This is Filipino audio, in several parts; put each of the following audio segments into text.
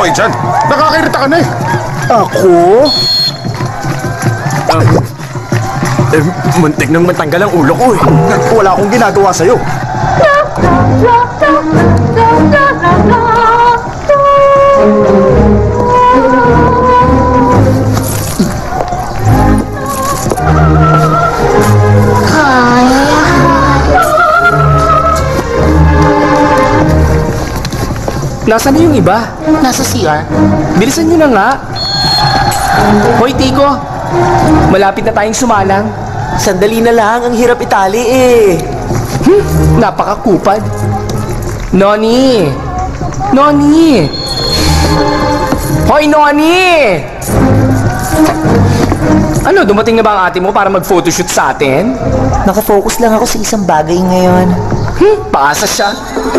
kayo dyan. Nakakairita ka na eh. Ako? Muntik nang matanggal ang ulo ko eh. Wala akong ginagawa sa'yo. Nasaan na yung iba? Nasa CR. Bilisan nyo na nga. Hoy, Tico. Malapit na tayong sumalang. Sandali na lang, ang hirap itali eh. Napakakupad. Noni! Noni! Hoy, Noni! Ano, dumating na ba ang ate mo para mag-photoshoot sa atin? Nakafocus lang ako sa isang bagay ngayon. Paasa siya.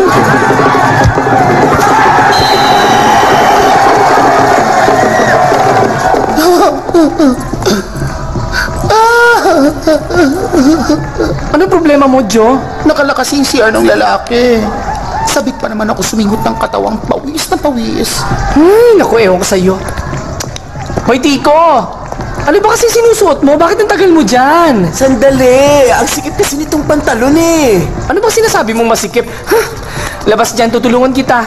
Ano problema mo, Jo? Nakalakasing CR ng lalaki. Sabik pa naman ako sumingot ng katawang pawis na pawis. Naku, ewan ko sa'yo. Hoy, Tico! Ano ba kasi sinusuot mo? Bakit ang tagal mo dyan? Sandali! Ang sikip kasi nitong pantalon eh. Ano bang sinasabi mong masikip? Labas dyan, tutulungan kita.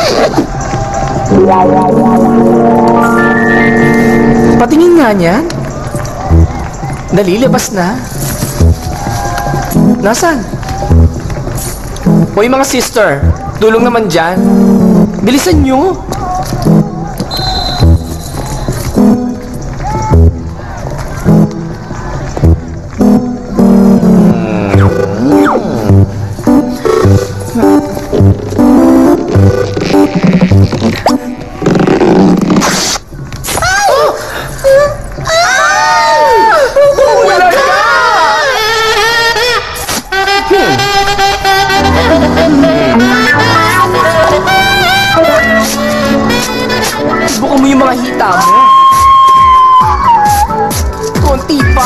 Patingin nga niyan. Dali, labas na. Nasaan? Hoy mga sister, tulong naman dyan. Bilisan nyo. Subukan mo yung mga hita mo. Konti pa.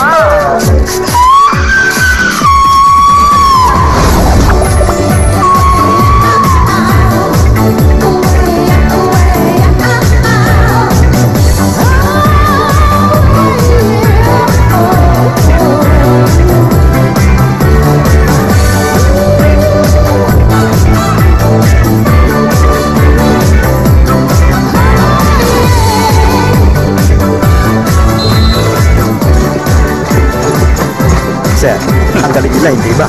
Sir, ang galing nila, hindi ba?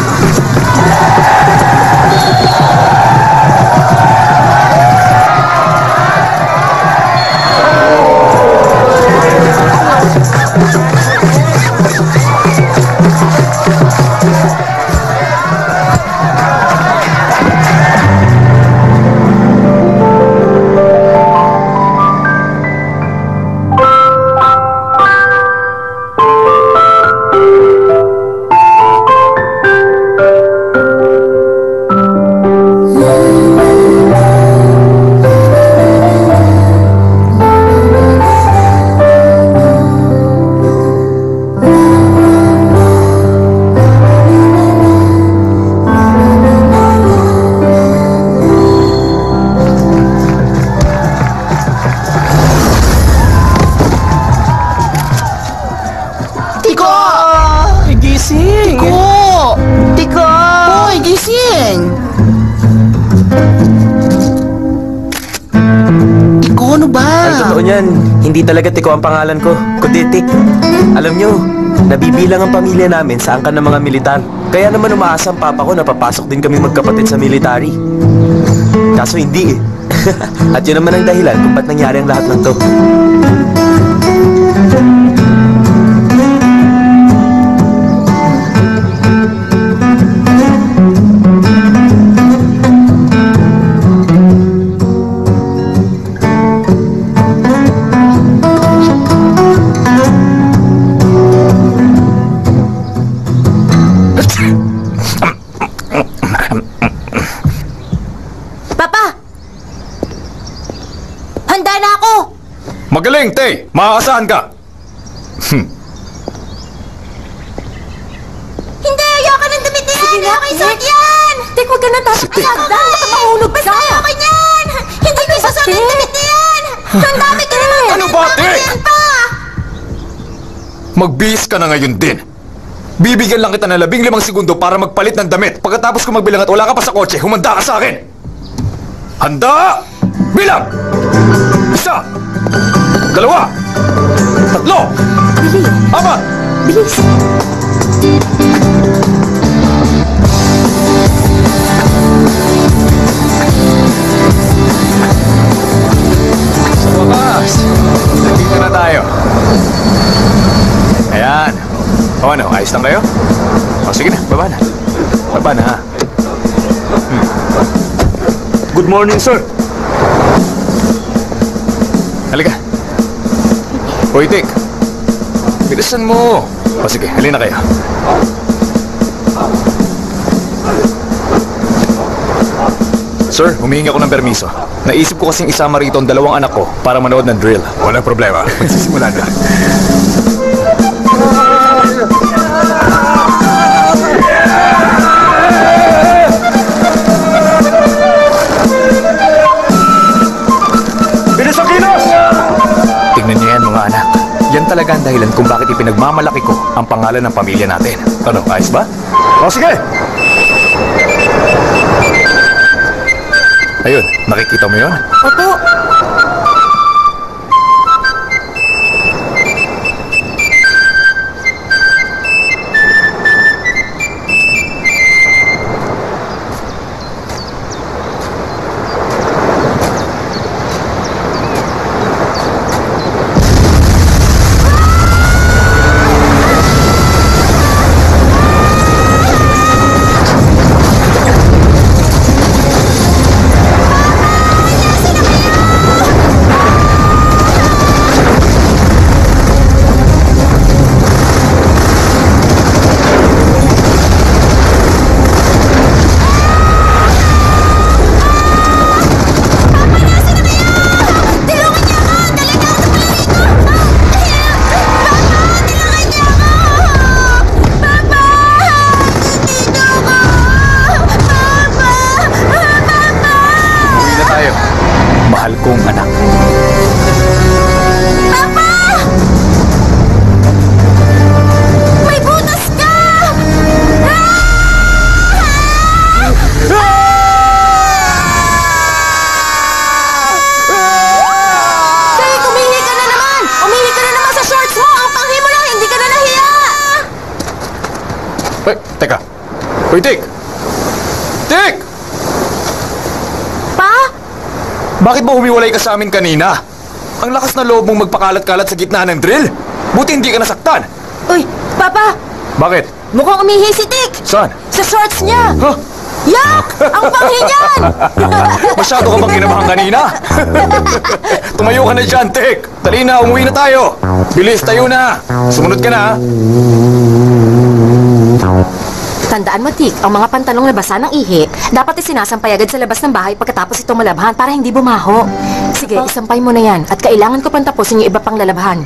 Hindi talaga Tiko ang pangalan ko, kundi Tik. Alam nyo, nabibilang ang pamilya namin sa angkan ng mga militar. Kaya naman umaasa ang papa ko na papasok din kami magkapatid sa military. Kaso hindi eh. At yun naman ang dahilan kung ba't nangyari ang lahat ng to. Magaling, Tay! Maaasahan ka! Hindi! Ayoko nang damit na yan! Ayoko isuot yan! Tek, huwag ka na tatakasagdan! Baka mahulog ka! Basta ayoko yan! Hindi ko isusuot ang damit na yan! Ang dami ka naman! Ano ba, Tik? Yan pa! Magbihis ka na ngayon din. Bibigyan lang kita ng 15 segundo para magpalit ng damit. Pagkatapos ko magbilang at wala ka pa sa kotse, humanda ka sa akin. Handa! Bilang! 1, 2, 3, 4. Bilis! Sa wakas, nandito na tayo. Ayan. O ano, ayos lang kayo? O sige na, baba na. Baba na ha. Good morning, sir. Halika. Hoy, Tik. Bilisan mo. O sige, halina kayo. Sir, humihingi ako ng permiso. Naisip ko kasing isama rito ang 2 anak ko para manood ng drill. Walang problema. Magsisimula na. Bilis ang kilos! Tingnan niyo yan, mga anak. Yan talaga ang dahilan kung bakit ipinagmamalaki ko ang pangalan ng pamilya natin. Ano, ayos ba? O sige! Ayun, nakikita mo yun? Opo! Mahal kong anak. Papa! May butas ka! Tay, umihi ka na naman! Umihi ka na naman sa shorts mo! Ang panghi mo lang, hindi ka na nahiya! Hoy, teka. Hoy, Tik! Tik! Pa? Bakit ba humiwalay ka sa amin kanina? Ang lakas na loob mong magpakalat-kalat sa gitna ng drill. Buti hindi ka nasaktan. Uy, Papa! Bakit? Mukhang umihi si Tik! Saan? Sa shorts niya! Huh? Yak! Ang panghi niyan! Masyado ka bang kinabahan kanina? Tumayo ka na dyan, Tik! Dali na, umuwi na tayo! Bilis, tayo na! Sumunod ka na, ha? Tandaan mo, Tik, ang mga pantalong nabasa ng ihi, dapat isinasampay agad sa labas ng bahay pagkatapos ito malabhan para hindi bumaho. Sige, isampay mo na yan at kailangan ko pang tapusin yung iba pang lalabhan.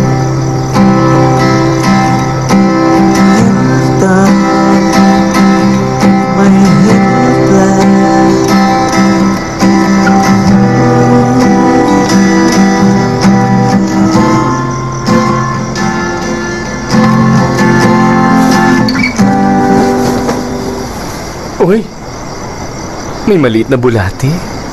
Uy, may maliit na bulati.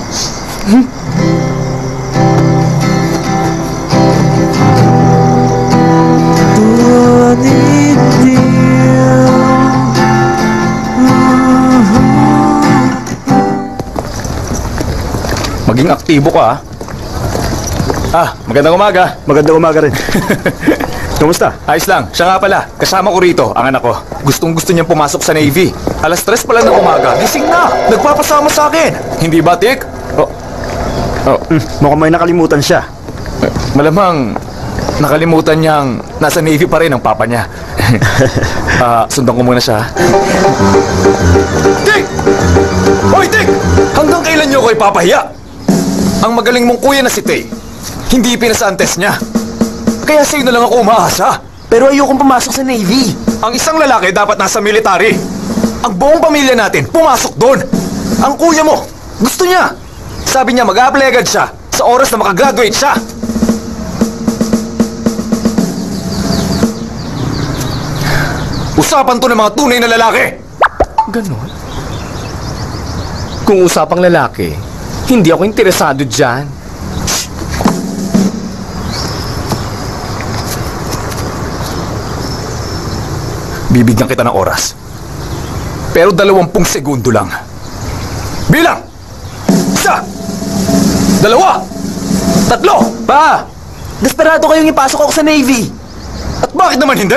Maging aktibo ka, ha? Magandang umaga. Magandang umaga rin. Kumusta? Ayos lang. Siya nga pala. Kasama ko rito, ang anak ko. Gustong-gusto niyang pumasok sa Navy. Alas 3 pa lang ng umaga. Gising na. Nagpapasama sa akin. Hindi ba, Tik? Mukhang may nakalimutan siya. Malamang nakalimutan niyang nasa Navy pa rin ang papa niya. Sundan ko muna siya. Tik! Hoy, Tik! Hanggang kailan niyo ko ipapahiya? Ang magaling mong kuya na si Tay, hindi pinasa ang test niya. Kaya sa'yo na lang ako umaasa. Pero ayokong pumasok sa Navy. Ang isang lalaki dapat nasa military. Ang buong pamilya natin pumasok doon. Ang kuya mo, gusto niya. Sabi niya mag-a-apply agad siya sa oras na makagraduate siya. Usapan to ng mga tunay na lalaki. Ganon? Kung usapang lalaki, hindi ako interesado dyan. Bibigyan kita ng oras. Pero 20 segundo lang. Bilang! 1, 2, 3! Pa! Desperado kayong ipasok ako sa Navy. At bakit naman hindi?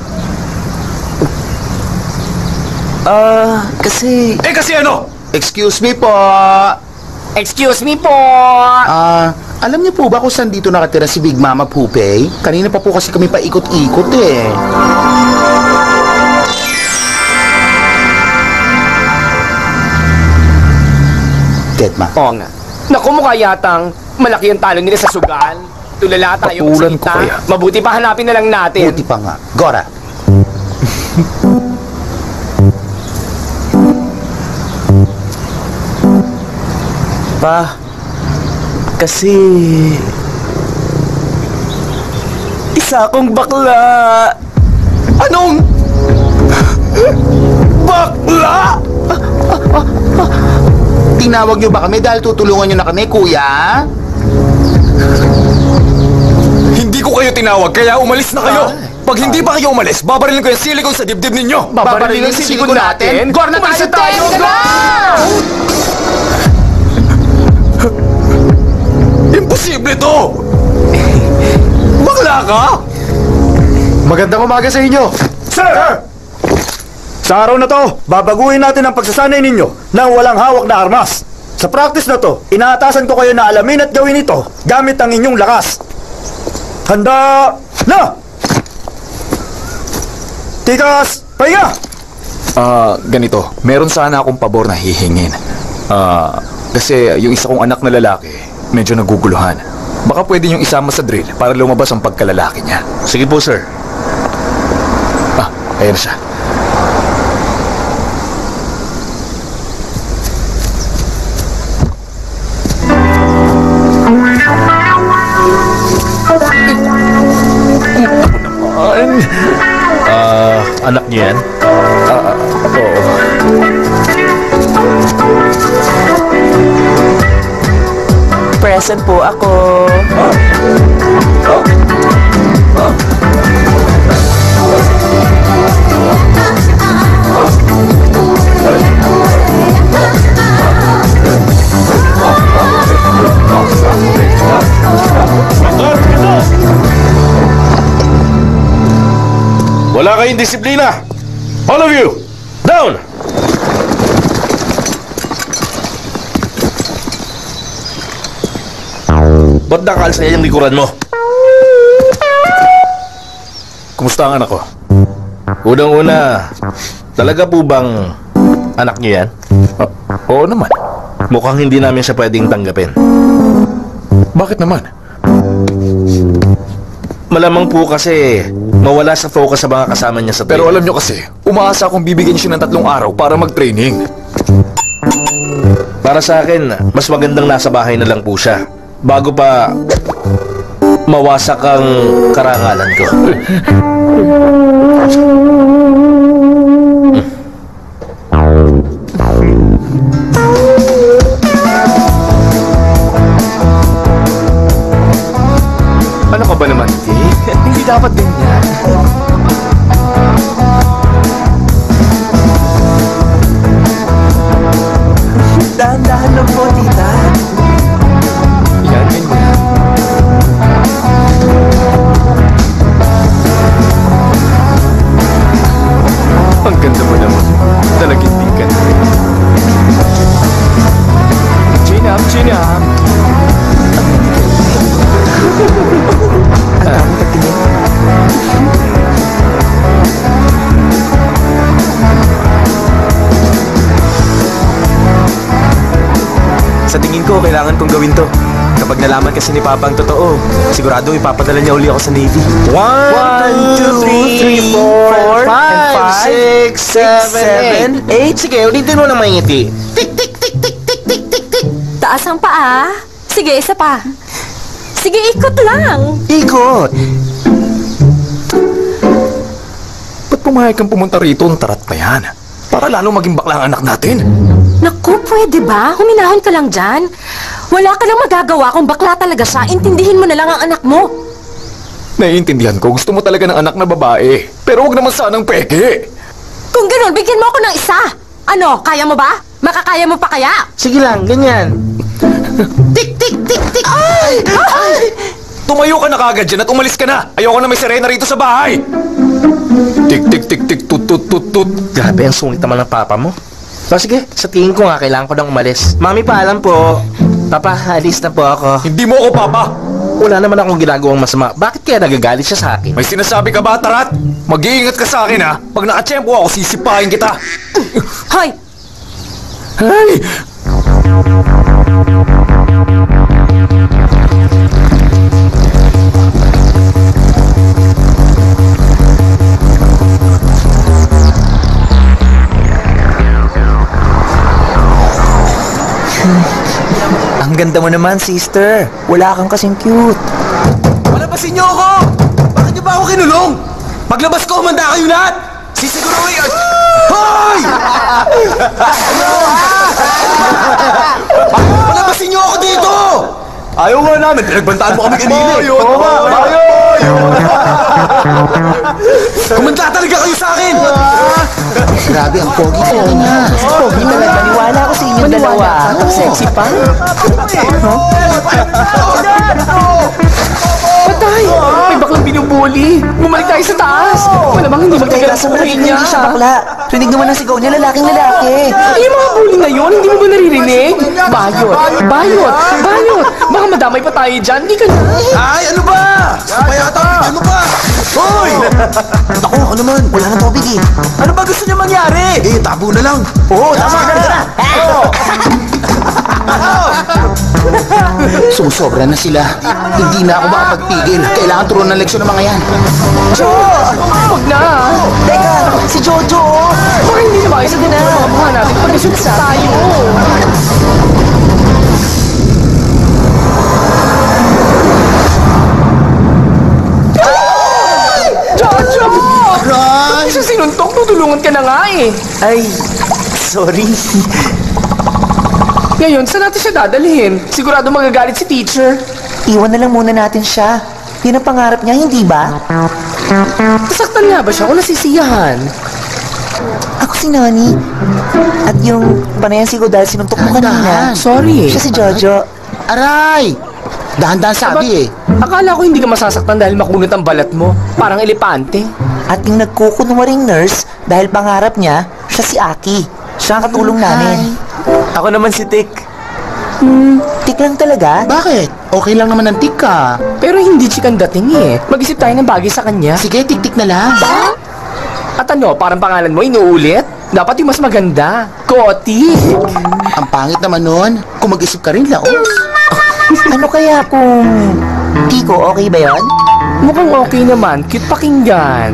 Kasi... Eh kasi ano? Excuse me po. Excuse me po! Alam niyo po ba kung saan dito nakatira si Big Mama Pupay? Kanina pa po kasi kami paikot-ikot eh. Tetma. Oo nga. Naku, mukha yatang malaki ang talo nila sa sugal. Tulala tayo Papulan sa ko kaya. kita. Mabuti pa hanapin na lang natin. Buti pa nga. Gora. Pa, kasi... Isa akong bakla. Anong? Bakla! Tinawag niyo ba kami dahil tutulungan niyo na kami, kuya? Hindi ko kayo tinawag, kaya umalis na kayo! Pag hindi pa kayo umalis, babarilin ko yung silikon sa dibdib ninyo! Babarilin ang silikon natin. Gor na tayo! Imposible to! Bakla ka? Magandang umaga sa inyo! Sir! Sa araw na to, babaguhin natin ang pagsasanay ninyo ng walang hawak na armas. Sa practice na to, inaatasan ko kayo na alamin at gawin ito gamit ang inyong lakas. Handa na! Tikas, pahinga! Ganito. Meron sana akong pabor na hihingin. Kasi yung isa kong anak na lalaki, medyo naguguluhan. Baka pwede niyong isama sa drill para lumabas ang pagkalalaki niya. Sige po, sir. Ayan na siya. Anak niyo yan? Oo. Present po ako. Wala kayong disiplina! All of you! Down! Ba't nakalsa yung likuran mo? Kumusta ang anak ko? Unang-una, talaga po bang anak niyo yan? Oo naman. Mukhang hindi namin siya pwedeng tanggapin. Bakit naman? Malamang po kasi mawala sa focus sa mga kasama niya sa Pero training. alam nyo kasi, umaasa akong bibigyan siya ng 3 araw para mag-training. Para sa akin, mas magandang nasa bahay na lang po siya bago pa mawasak ang karangalan ko. Ano ka ba naman, Dick? Hindi dapat ganyan. Dahan-dahan lang po, tita. Yan, ganyan. Ang ganda mo naman. Talagang di ka na. Chin up, chin up. Sa tingin ko, kailangan kong gawin to. Kapag nalaman kasi ni Papa ang totoo, sigurado ipapadala niya uli ako sa Navy. 1, 2, 3, 4, 5, 6, 7, 8. Sige, ulitin mo na maingiti. Tik, tik, tik, tik, tik, tik, tik, tik. Mataas ang paa. Sige, isa pa. Sige, ikot lang. Ikot! Ba't pumayag kang pumunta rito? Ang tarat pa yan. Para lalo maging bakla ang anak natin. Naku, pwede ba? Huminahon ka lang dyan. Wala ka lang magagawa kung bakla talaga siya. Intindihin mo na lang ang anak mo. Naiintindihan ko, gusto mo talaga ng anak na babae. Pero huwag naman sanang peke. Kung ganun, bigyan mo ako ng isa. Ano, kaya mo ba? Makakaya mo pa kaya? Sige lang, ganyan. Ay! Ay! Tumayo ka na kagad dyan at umalis ka na. Ayoko na may sirena rito sa bahay. Tik, tik, tik, tik, tut, tut, tut, tut. Grabe, ang sungit naman ng papa mo. So sige, sa tingin ko nga, kailangan ko nang umalis. Mami, paalam po. Papa, alis na po ako. Hindi mo ako, Papa. Wala naman akong ginagawang masama. Bakit kaya nagagalit siya sa akin? May sinasabi ka ba, Tarat? Mag-iingat ka sa akin, ha? Pag nakatsyempo ako, sisipahin kita. Hoy! Ay! Ang ganda mo naman, sister. Wala kang kasing cute. Palabasin niyo ako! Bakit niyo ba ako kinulong? Paglabas ko, humanda kayo lahat! Sisiguruhin! Hoy! Palabasin niyo ako dito! Ayaw nga namin, pinagbantaan mo kami kanina. Kumanda talaga kayo sa akin! Grabe, ang pogi-pogi niya. Pogi talaga. Maniwala ako sa inyong dalawa. Ang sexy pa. Patay! May baklang binubuli. Bumalik tayo sa taas. Malamang hindi magtagal sa buhay niya. Hindi siya bakla. Rinig naman ang sigaw niya, lalaking lalaki. Ay, yung mga bully na yun, hindi mo ba naririnig? Bayot! Bayot! Bayot! Baka madamay pa tayo dyan. Hindi ka na. Ay, ano ba? Payata, bigyan mo pa! Hoy! Ako naman. Wala nang tubig eh. Ano ba gusto niya mangyari? Eh, tabo na lang. Oo, tama na. Sumusobra na sila. Hindi na ako makapagpigil. Kailangan turuan ng leksyon ng mga yan. Huwag na. Teka, si Jojo. Baka hindi na maayos na mga mukha natin pag nasulit tayo. Jojo! Right! Kasi sinuntok, tutulungan ka na nga eh. Ay, sorry. Ngayon, saan natin siya dadalhin? Sigurado magagalit si teacher. Iwan na lang muna natin siya. Yun ang pangarap niya, hindi ba? Nasaktan nga ba siya kung nasisiyahan? Ako si Nani. At yung panayan sigaw dahil sinuntok mo kanina. Sorry eh. Siya si Jojo. Aray! Dahan-dahan sabi eh. Akala ko hindi ka masasaktan dahil makunat ang balat mo. Parang elepante. At yung nagkukunwaring nurse, dahil pangarap niya, siya si Aki. Siya ang katulong namin. Ako naman si Tik. Tik lang talaga? Bakit? Okay lang naman ang tika. Pero hindi chikan dating eh. Mag-isip tayo ng bagay sa kanya. Sige, tik-tik na lang. At ano, parang pangalan mo, inuulit? Dapat yung mas maganda. Koti. Ang pangit naman nun. Kung mag-isip ka rin, laos. Ano kaya kung... Kiko, okay ba yon? Mukhang okay naman. Cute pakinggan.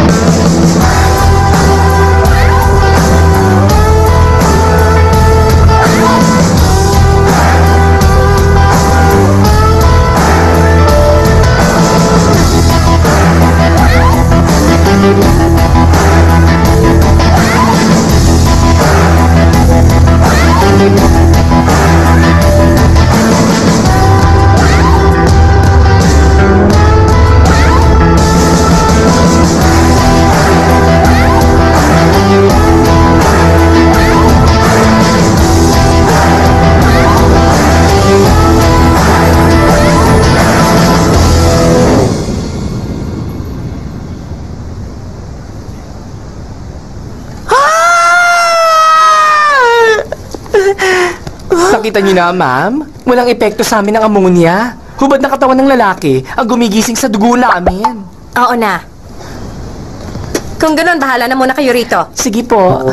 Nakita niyo na, ma'am? Walang epekto sa amin ang ammonia. Hubad na katawan ng lalaki ang gumigising sa dugo namin. Oo na. Kung ganun, bahala na muna kayo rito. Sige po.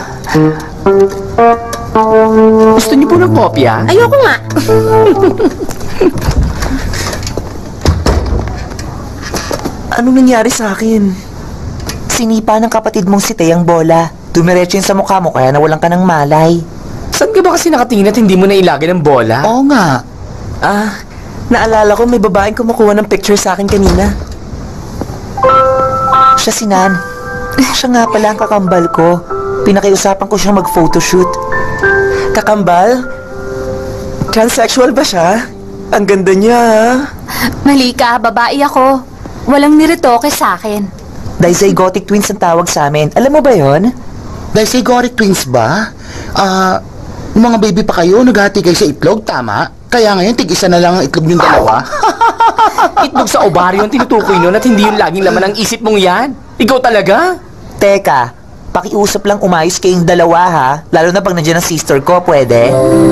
Gusto niyo po ng kopya? Ayoko nga. Anong nangyari sa akin? Sinipa ng kapatid mong si Teyang bola. Dumiretso yun sa mukha mo kaya nawalan ka ng malay. Saan ka ba kasi nakatingin at hindi mo na ilagay ng bola? Oo nga. Naalala ko may babaeng kumukuha ng picture sa akin kanina. Siya si Nan. Siya nga pala ang kakambal ko. Pinakiusapan ko siyang mag-photoshoot. Kakambal? Transsexual ba siya? Ang ganda niya, ha? Mali ka, babae ako. Walang niretoke sa akin. Dizygotic twins ang tawag sa amin. Alam mo ba yon? Dizygotic twins ba? Nung mga baby pa kayo, naghati kayo sa itlog, tama? Kaya ngayon, tig-isa na lang ang itlog yung dalawa. Itlog sa ovaryo ang tinutukoy nun at hindi yung laging laman ng isip mong yan. Ikaw talaga? Teka, pakiusap lang umayos kayong dalawa, ha? Lalo na pag nandiyan ang sister ko, pwede?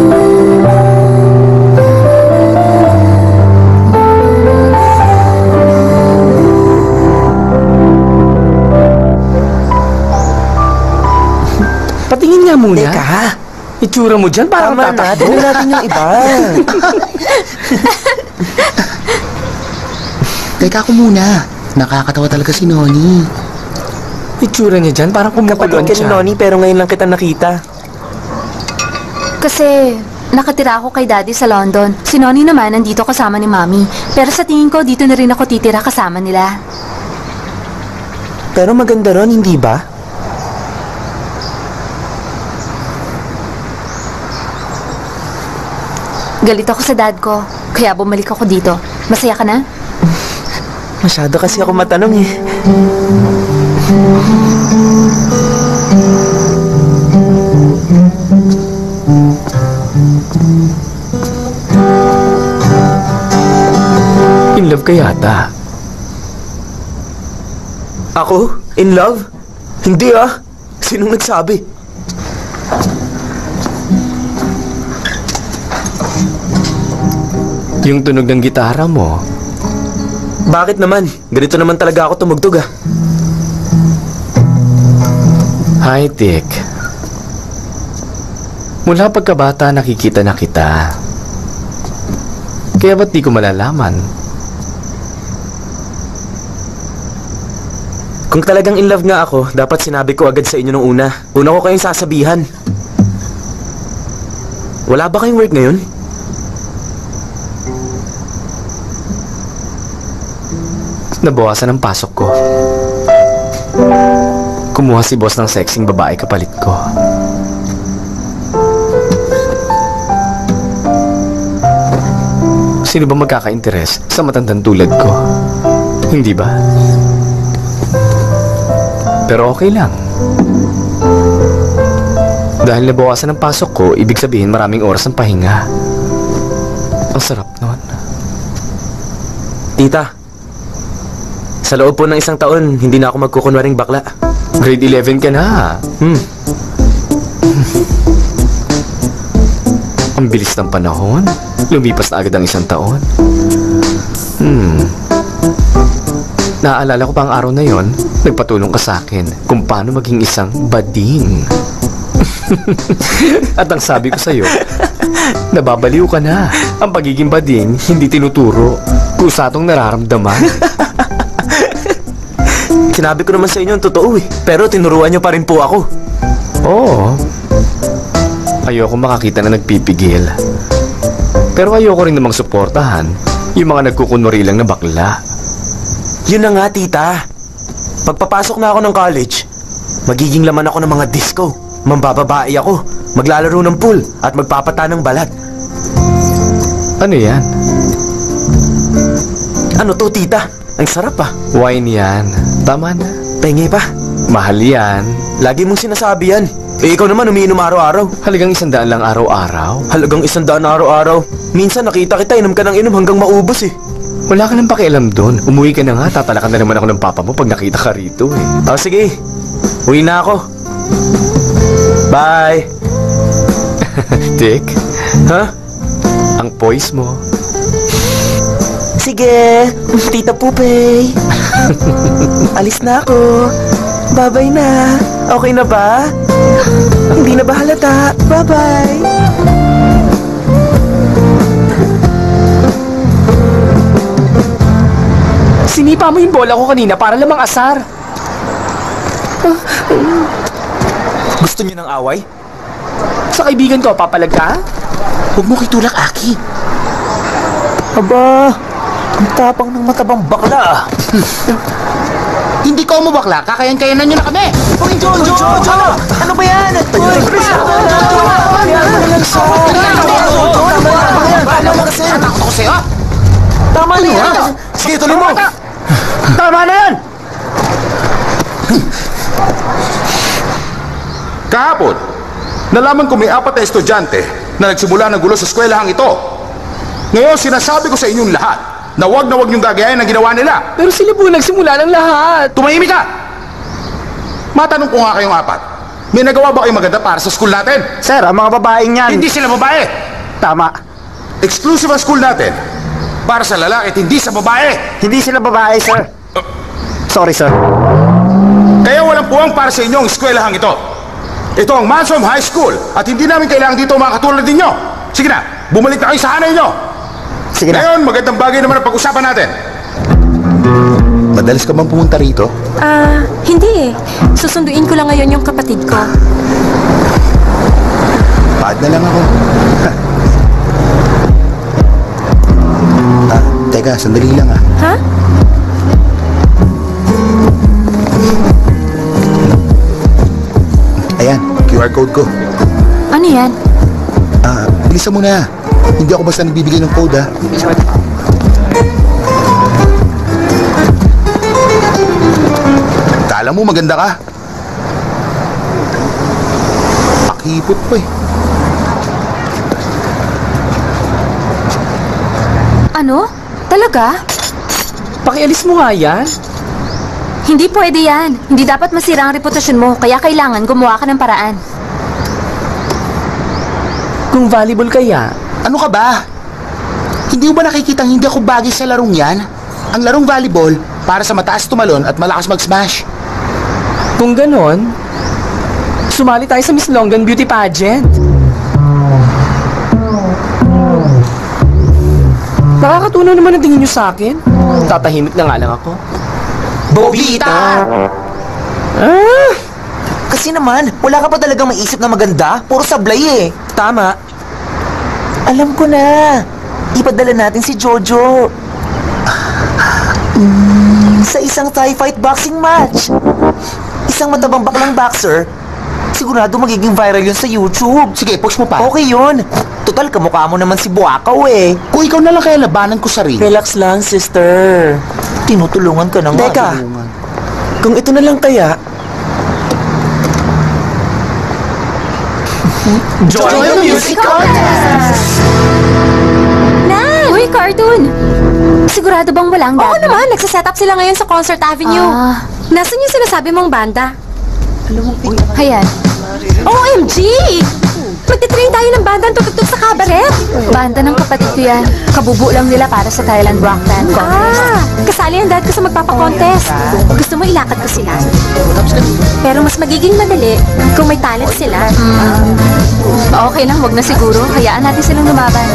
Patingin nga muna. Teka, Itsura mo dyan, parang tama na. tatakbo. Dali natin yung iba. Teka ako muna. Nakakatawa talaga si Noni. Itsura niya dyan, parang kumukulon Kapatid ka ni siya. Noni, pero ngayon lang kita nakita. Kasi nakatira ako kay Daddy sa London. Si Noni naman nandito kasama ni Mami. Pero sa tingin ko, dito na rin ako titira kasama nila. Pero maganda ron, hindi ba? Galit ako sa dad ko, kaya bumalik ako dito. Masaya ka na? Masyado kasi ako matanong eh. In love ka yata. Ako? In love? Hindi ah. Sinong nagsabi? Yung tunog ng gitara mo. Bakit naman? Ganito naman talaga ako tumugtog ah. Hi, Dick. Mula pagkabata nakikita na kita. Kaya ba't di ko malalaman? Kung talagang in love nga ako, dapat sinabi ko agad sa inyo nung una. Una ko kayong sasabihan. Wala ba kayong work ngayon? Nabawasan ang pasok ko. Kumuha si boss ng sexing babae kapalit ko. Sino ba magkaka-interes sa matandang tulad ko? Hindi ba? Pero okay lang. Dahil nabawasan ang pasok ko, ibig sabihin maraming oras ng pahinga. Ang sarap nun. Tita, sa loob po ng isang taon, hindi na ako magkukunwaring bakla. Grade 11 ka na. Ang bilis ng panahon. Lumipas na agad ang isang taon. Naaalala ko pa ang araw na yon, nagpatulong ka sa akin kung paano maging isang bading. At ang sabi ko sa'yo, nababaliw ka na. Ang pagiging bading, hindi tinuturo. Kusatong nararamdaman. Sinabi ko naman sa inyo ang totoo eh. Pero tinuruan niyo pa rin po ako. Oo. Ayoko makakita na nagpipigil. Pero ayoko rin namang suportahan yung mga nagkukunwari lang na bakla. Yun na nga, tita. Pagpapasok na ako ng college, magiging laman ako ng mga disco. Mambababae ako, maglalaro ng pool, at magpapata ng balat. Ano yan? Ano to, tita? Ang sarap ah. Wine yan. Tama na. Pengi pa. Mahal yan. Lagi mong sinasabi yan. Eh, ikaw naman umiinom araw-araw. Halagang 100 lang araw-araw. Halagang 100 araw-araw. Minsan nakita kita, inom ka ng inom hanggang maubos eh. Wala ka nang pakialam doon. Umuwi ka na nga. Tatalakan na naman ako ng papa mo pag nakita ka rito eh. O sige, uwi na ako. Bye. Dick, Ha? ang poise mo. Sige, Tita Pupay. Alis na ako. Bye-bye na. Okay na ba? Hindi na ba halata? Bye-bye. Sinipa mo yung bola ko kanina para lamang asar. Gusto niyo ng away? sa kaibigan ko, papalag ka? Huwag mo kitulak, Aki. Aba, ang tapang ng matabang bakla. Hindi ko umubakla, kakayan-kayanan nyo na kami. Uy, Jojo! Ano ba yan? Uy, Natakot ako sa'yo. tama na yan. Sige, tuloy mo! Tama na yan! Kahapon, nalaman ko may 4 na estudyante na nagsimula ng gulo sa eskwelahang ito. Ngayon, sinasabi ko sa inyong lahat na huwag niyong gagayahin ang ginawa nila. Pero sila po nagsimula ng lahat. Tumahimik ka! Matanong ko nga kayong 4. May nagawa ba kayong maganda para sa school natin? Sir, ang mga babaeng yan... Hindi sila babae! Tama. Exclusive ang school natin. Para sa lalaki at hindi sa babae. Hindi sila babae, sir. Sorry, sir. Kaya walang puwang para sa inyo ang eskwelahang ito. Ito ang Mansom High School at hindi namin kailangan dito mga katulad ninyo. Sige na, bumalik na kayo sa hanay nyo. Sige na. Ngayon, magandang bagay naman ang pag-usapan natin. Madalas ka bang pumunta rito? Hindi eh. Susunduin ko lang ngayon yung kapatid ko. Paad na lang ako. Teka, sandali lang Ha? Ayan, QR code ko. Ano yan? Bilisan mo na. Hindi ako basta nagbibigay ng code, ha. Kala mo maganda ka? Pakipot pa eh. Ano? Talaga? Pakialis mo nga yan. Hindi pwede yan. Hindi dapat masira ang reputasyon mo, kaya kailangan gumawa ka ng paraan. Kung valuable kaya, Ano ka ba? Hindi mo ba nakikitang hindi ako bagay sa larong yan? Ang larong volleyball, para sa mataas tumalon at malakas mag-smash. kung ganon, sumali tayo sa Miss Longgan Beauty Pageant. Nakakatunaw naman ang tingin nyo sa akin. Tatahimik na nga lang ako. Bobita! Kasi naman, wala ka pa talagang maisip na maganda. Puro sablay eh. Tama. Alam ko na. Ipadala natin si Jojo. Sa isang Thai fight boxing match. Isang matabang baklang boxer. Sigurado magiging viral yun sa YouTube. Sige, push mo pa. Okay yun. Total, kamukha mo naman si Buakaw eh. Kung ikaw na lang kaya labanan ko sa ring. Relax lang, sister. Tinutulungan ka na nga. Teka, kung ito na lang kaya... Join the music contest! Nan! Uy, cartoon! Sigurado bang walang dad? Oo naman, nagsaset up sila ngayon sa Concert Avenue. Nasaan yung sinasabi mong banda? Ayan. OMG! Magtitrain tayo ng banda tutugtog sa kabaret. Banda ng kapatid ko yan. Kabubo lang nila para sa Thailand Rock Band Contest. Kasali ang dad ko sa magpapakontest. Gusto mo ilakad ko sila? Pero mas magiging madali kung may talent sila. Okay lang, wag na siguro. Hayaan natin silang lumaban.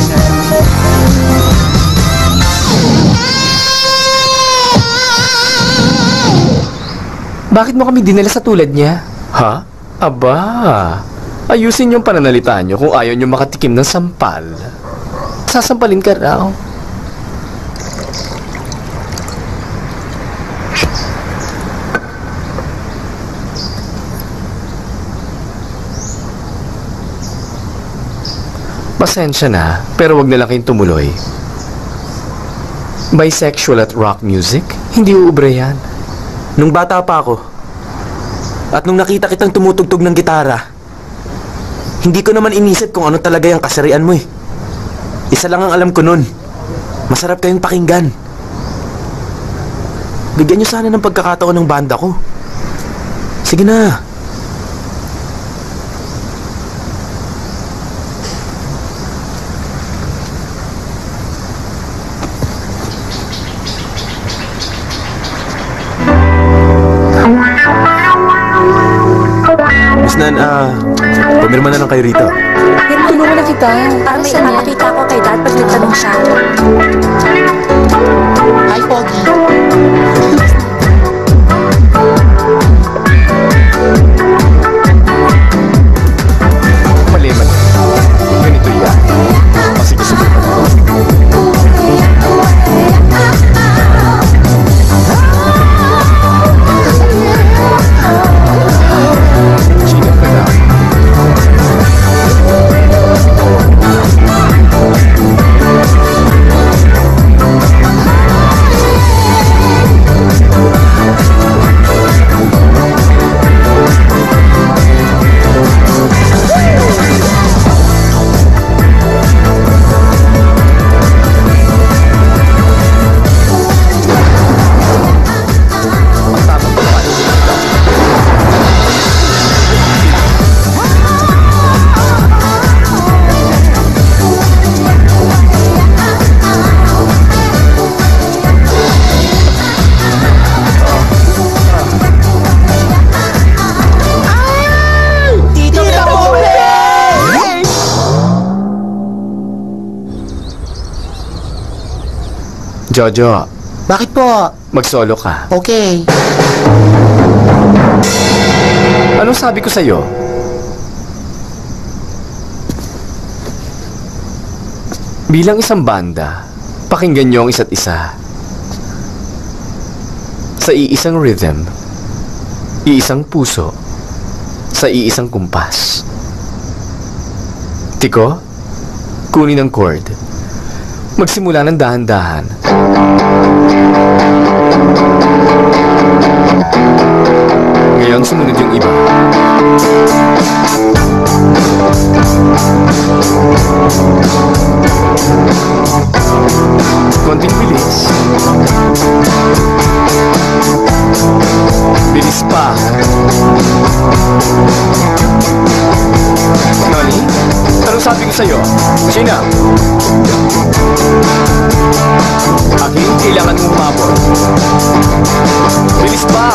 Bakit mo kami dinala sa tulad niya? Ha? Aba, ayusin yung pananalita nyo kung ayaw nyo makatikim ng sampal. Sasampalin ka raw. Pasensya na, pero wag na lang kayong tumuloy. Bisexual at rock music? Hindi uubre yan. Nung bata pa ako, at nung nakita kitang tumutugtog ng gitara, hindi ko naman inisip kung ano talaga yung kasarian mo eh. Isa lang ang alam ko nun. Masarap kayong pakinggan. Bigyan niyo sana ng pagkakataon ng banda ko. Sige na. Miss Nan, pumirma na lang kayo rito. Tulungan na kita. Para may ipapakita ko kay dad pag nagtanong siya. Hi, Pogi. Jojo, Bakit po? mag-solo ka. Okay. Anong sabi ko sa'yo? Bilang isang banda, pakinggan niyo ang isa't isa. Sa iisang rhythm, iisang puso, sa iisang kumpas. Tiko, kunin ang chord. Magsimula ng dahan-dahan. Ngayon, sumunod yung iba. Konting bilis. Bilis pa. Nani? Anong sabi ko sa'yo? Sina? Akin, kailangan mong umabot. Bilis pa.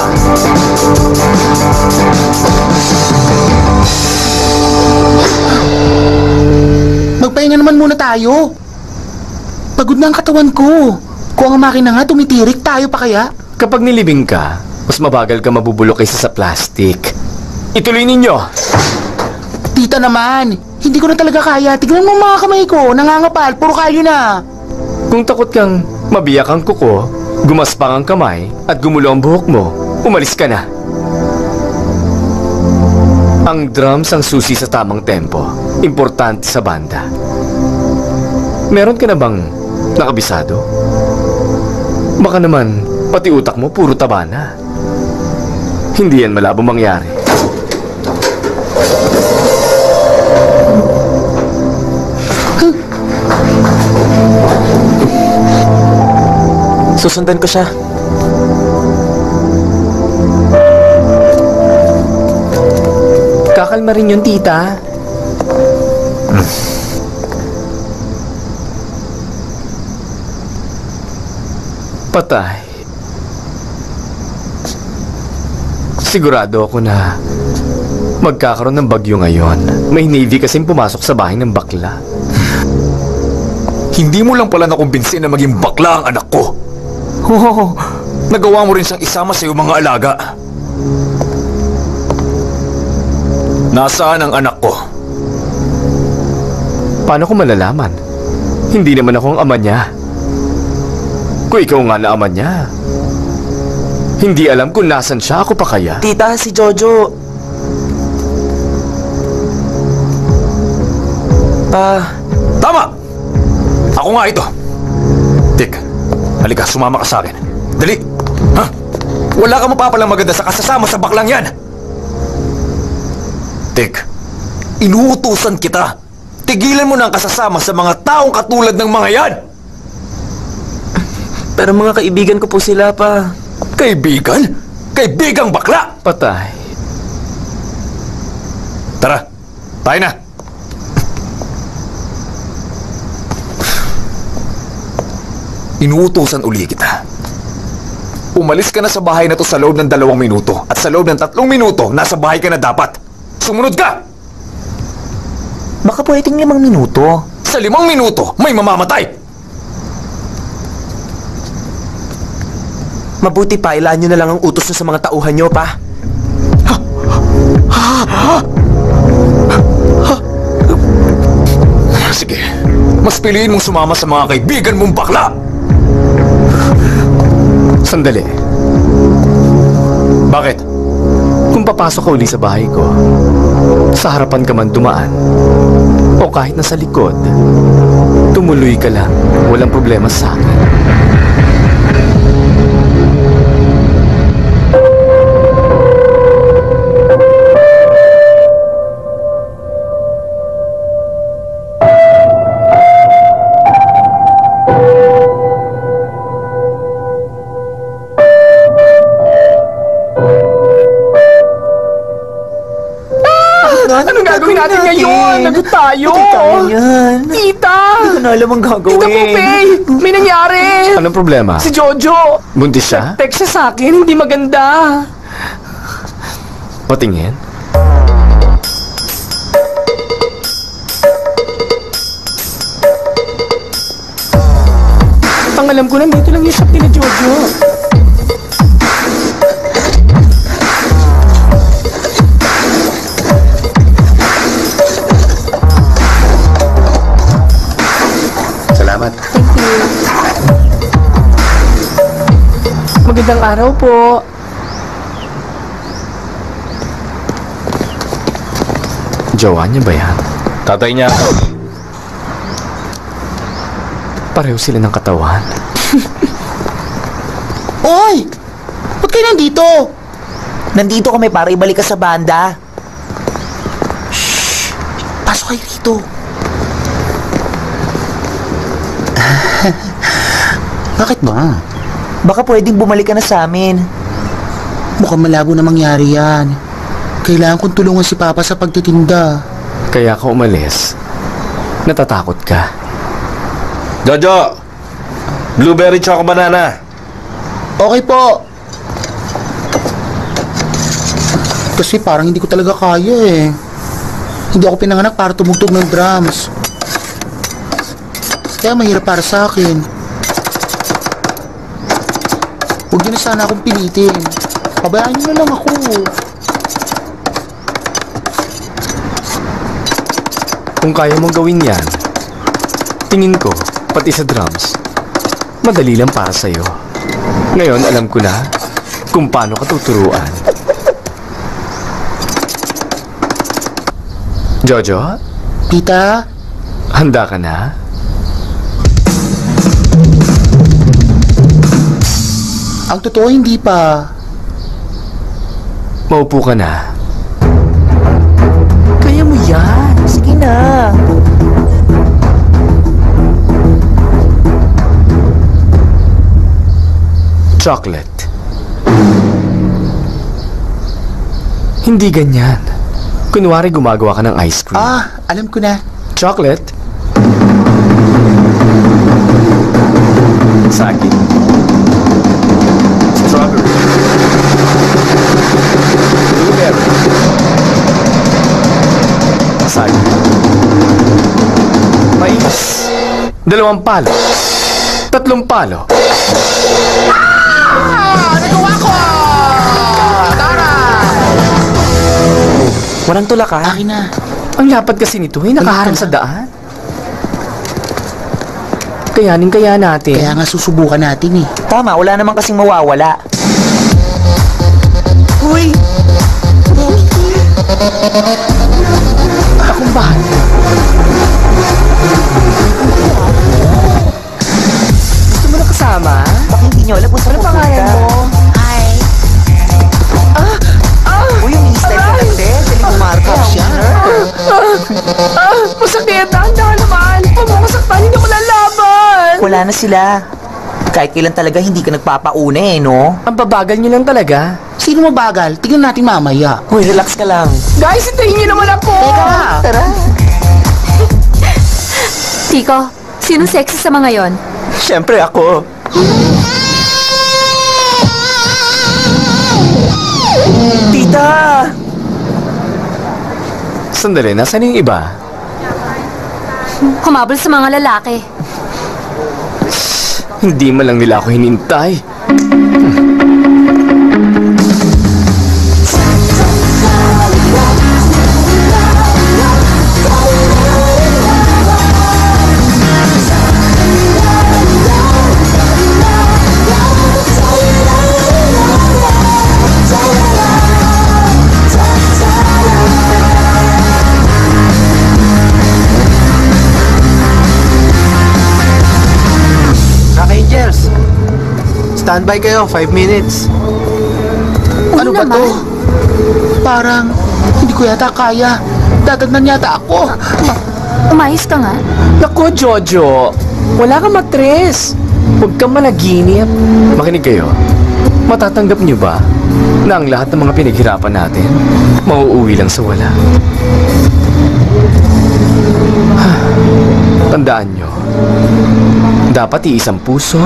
Magpahinga naman muna tayo. Pagod na ang katawan ko. Kung ang makina nga tumitirik, tayo pa kaya? Kapag nilibing ka, mas mabagal ka mabubulok kaysa sa plastic. Ituloy ninyo! Tita naman, hindi ko na talaga kaya. Tignan mo mga kamay ko, nangangapal, puro kalyo na. Kung takot kang mabiyak ang kuko, gumaspang ang kamay, at gumulo ang buhok mo, umalis ka na. Ang drums ang susi sa tamang tempo. Importante sa banda. Meron ka na bang nakabisado? Baka naman, pati utak mo puro taba na. Hindi yan malabo mangyari. Susundan ko siya. Kakalma rin yun, tita. Patay. Sigurado ako na magkakaroon ng bagyo ngayon. May Navy kasing pumasok sa bahay ng bakla. Hindi mo lang pala nakumbinsin na maging bakla ang anak ko. Oh, nagawa mo rin siyang isama sa iyong mga alaga. Nasaan ang anak ko? Paano ko malalaman? Hindi naman ako ang ama niya. Kung ikaw nga na ama niya, hindi alam kung nasan siya, ako pa kaya? Tita, si Jojo. Tama! Ako nga ito. Tik, halika, sumama ka sa akin. Dali! Ha? Wala ka mapapalang maganda sa kasasama sa baklang yan! Tik, inuutusan kita. Tigilan mo na ang kasasama sa mga taong katulad ng mga yan! Pero mga kaibigan ko po sila pa. Kaibigan? Kaibigang bakla! Patay. Tara, tayo na! Inuutosan uli kita. Umalis ka na sa bahay na to sa loob ng 2 minuto. At sa loob ng 3 minuto, nasa bahay ka na dapat. Sumunod ka! Baka pwedeng 5 minuto. Sa 5 minuto, may mamamatay! Mabuti pa, ilaan nyo na lang ang utos nyo sa mga tauhan nyo, pa. Sige, mas piliin mong sumama sa mga kaibigan mong bakla! Sandali. Bakit? Kung papasok ka uli sa bahay ko, sa harapan ka man dumaan, o kahit nasa likod, tumuloy ka lang. Walang problema sa akin. Anong gagawin natin ngayon? Lagot tayo! Tita! Hindi ko na alam ang gagawin. Tita Pupay! May nangyari! Anong problema? Si Jojo! Buntis siya? Text siya sa akin, hindi maganda. Patingin? Ang alam ko, nandito lang yung shop nila Jojo. Salamat. Magandang araw po. Jowa niya ba yan? Tatay niya. Pareho sila ng katawan. Oy! Ba't kayo nandito? Nandito kami para ibalik ka sa banda. Pasok kayo rito. Bakit ba? Baka pwedeng bumalik ka na sa amin. Mukhang malabo na mangyari yan. Kailangan kong tulungan si Papa sa pagtitinda. Kaya ka umalis. Natatakot ka. Jojo! Blueberry choco banana. Okay po. Kasi parang hindi ko talaga kaya eh. Hindi ako pinanganak para tumugtog ng drums. Kaya mahirap para sa akin. Huwag niyo na sana akong pilitin. Pabayaan niyo na lang ako. Kung kaya mong gawin yan, tingin ko, pati sa drums, madali lang para sa'yo. Ngayon, alam ko na kung paano ka tuturuan. Jojo, Tita, handa ka na? ang totoo hindi pa. Maupo ka na. Kaya mo yan. Sige na. Chocolate. Hindi ganyan. Kunwari gumagawa ka ng ice cream. Alam ko na. Chocolate. Saging. Strawberry. Blueberry. Saging. Mais. 2 palo. 3 palo. Walang tulak ka. Akin na. Ang lapad kasi nito nakaharang sa daan. Kaya natin. Kaya nga susubukan natin eh. Tama, wala naman kasing mawawala. Uy! Akong bahala. Gusto mo na kasama? Baka hindi nyo alam kung saan pangalan mo? Hi! Uy, yung style ka na te. Dali bumarka siya. Masakit! Dahan-dahan naman! Huwag mo kasaktan, hindi ko lalaban! Wala na sila. Kahit kailan talaga hindi ka nagpapauna eh, no? Ang babagal niyo lang talaga. Sino mabagal? Tingnan natin mamaya. Uy, relax ka lang. Guys, hintayin niyo naman ako! Tara. Tiko, sino sexy sa mga yon? Siyempre ako. Tita! Sandali, nasaan yung iba? Humabol sa mga lalaki. Hindi man lang nila ako hinintay. Standby kayo, 5 minutes. Ano ba to? Parang hindi ko yata kaya. Dadagnan yata ako. Umayos ka nga. Naku, Jojo! Wala kang matres. Huwag kang managinip. Makinig kayo. Matatanggap niyo ba na ang lahat ng mga pinaghirapan natin mauuwi lang sa wala? Tandaan niyo, dapat iisang puso,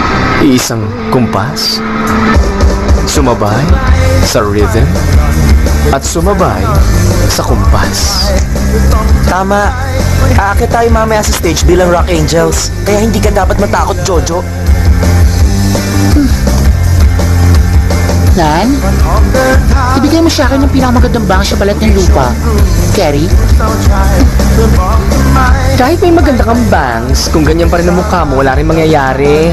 iisang kumpas, sumabay sa rhythm at sumabay sa kumpas. Tama. Aakit tayo mamaya sa stage bilang Rock Angels. Kaya hindi ka dapat matakot, Jojo. Nan, ibigay mo sa akin ng pinakamagandang bang sa balat ng lupa. Carrie? Kahit may maganda kang bangs, kung ganyan pa rin ang mukha mo, wala rin mangyayari.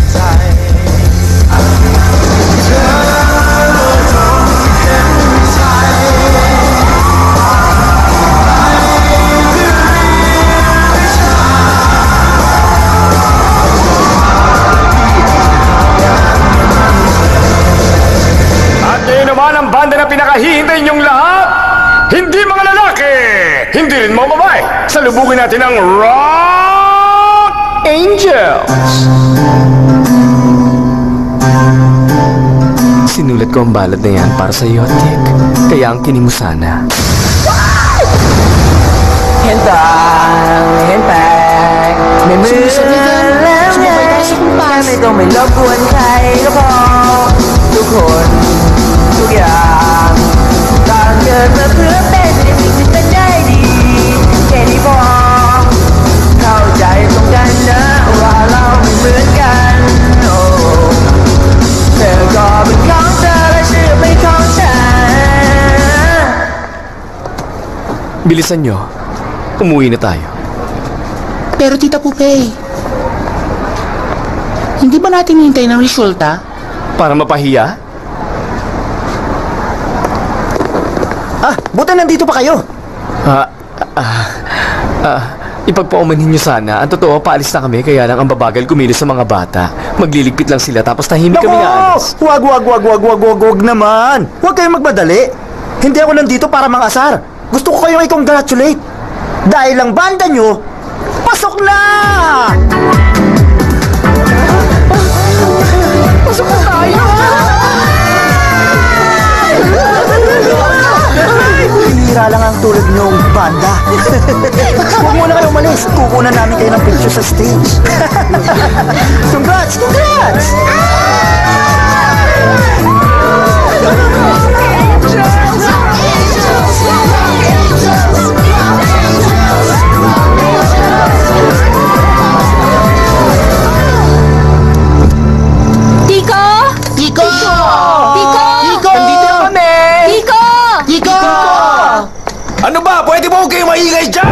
At ngayon naman ang banda na pinakahihintay niyong lahat, hindi mga lalaki, hindi rin mga babae. Salubugin natin ang Rock Angels! Sinulat ko ang balad na yan para sa iyo, Dick. Kaya ang kinig mo sana. Hintay, may Sumisabihan, sumabay tayo sa kumpas. May itong may labuan kay Lukong Lukon Lugyang Tanggal na pulapet Ibig na dahili Kenny Bong Kau dahil itong ganda Walaw may mulagan Pero koเป็นของเธอและชื่อเป็นของฉัน Bilisan nyo. Umuwi na tayo. Pero Tita Pupay, hindi ba natin hintay ng resulta? Para mapahiya? Buta nandito pa kayo. Ipagpaumanhin nyo sana. Ang totoo, paalis na kami, kaya lang ang babagal kumilos sa mga bata. Magliligpit lang sila, tapos tahimik kami aalis. Wag naman. Huwag kayong magmadali. Hindi ako nandito para mangasar. Gusto ko kayong i-congratulate. Dahil ang banda nyo, pasok na! Pasok na tayo! Hinira lang ang tulad nyong banda. Huwag muna kayo umalis. Kukunan namin kayo ng picture sa stage. Congrats! Tiko! Tiko! Tiko! Tiko! Nandito na kami. Tiko! Tiko! Ano ba? Pwede mo huwag kayong maingay dyan?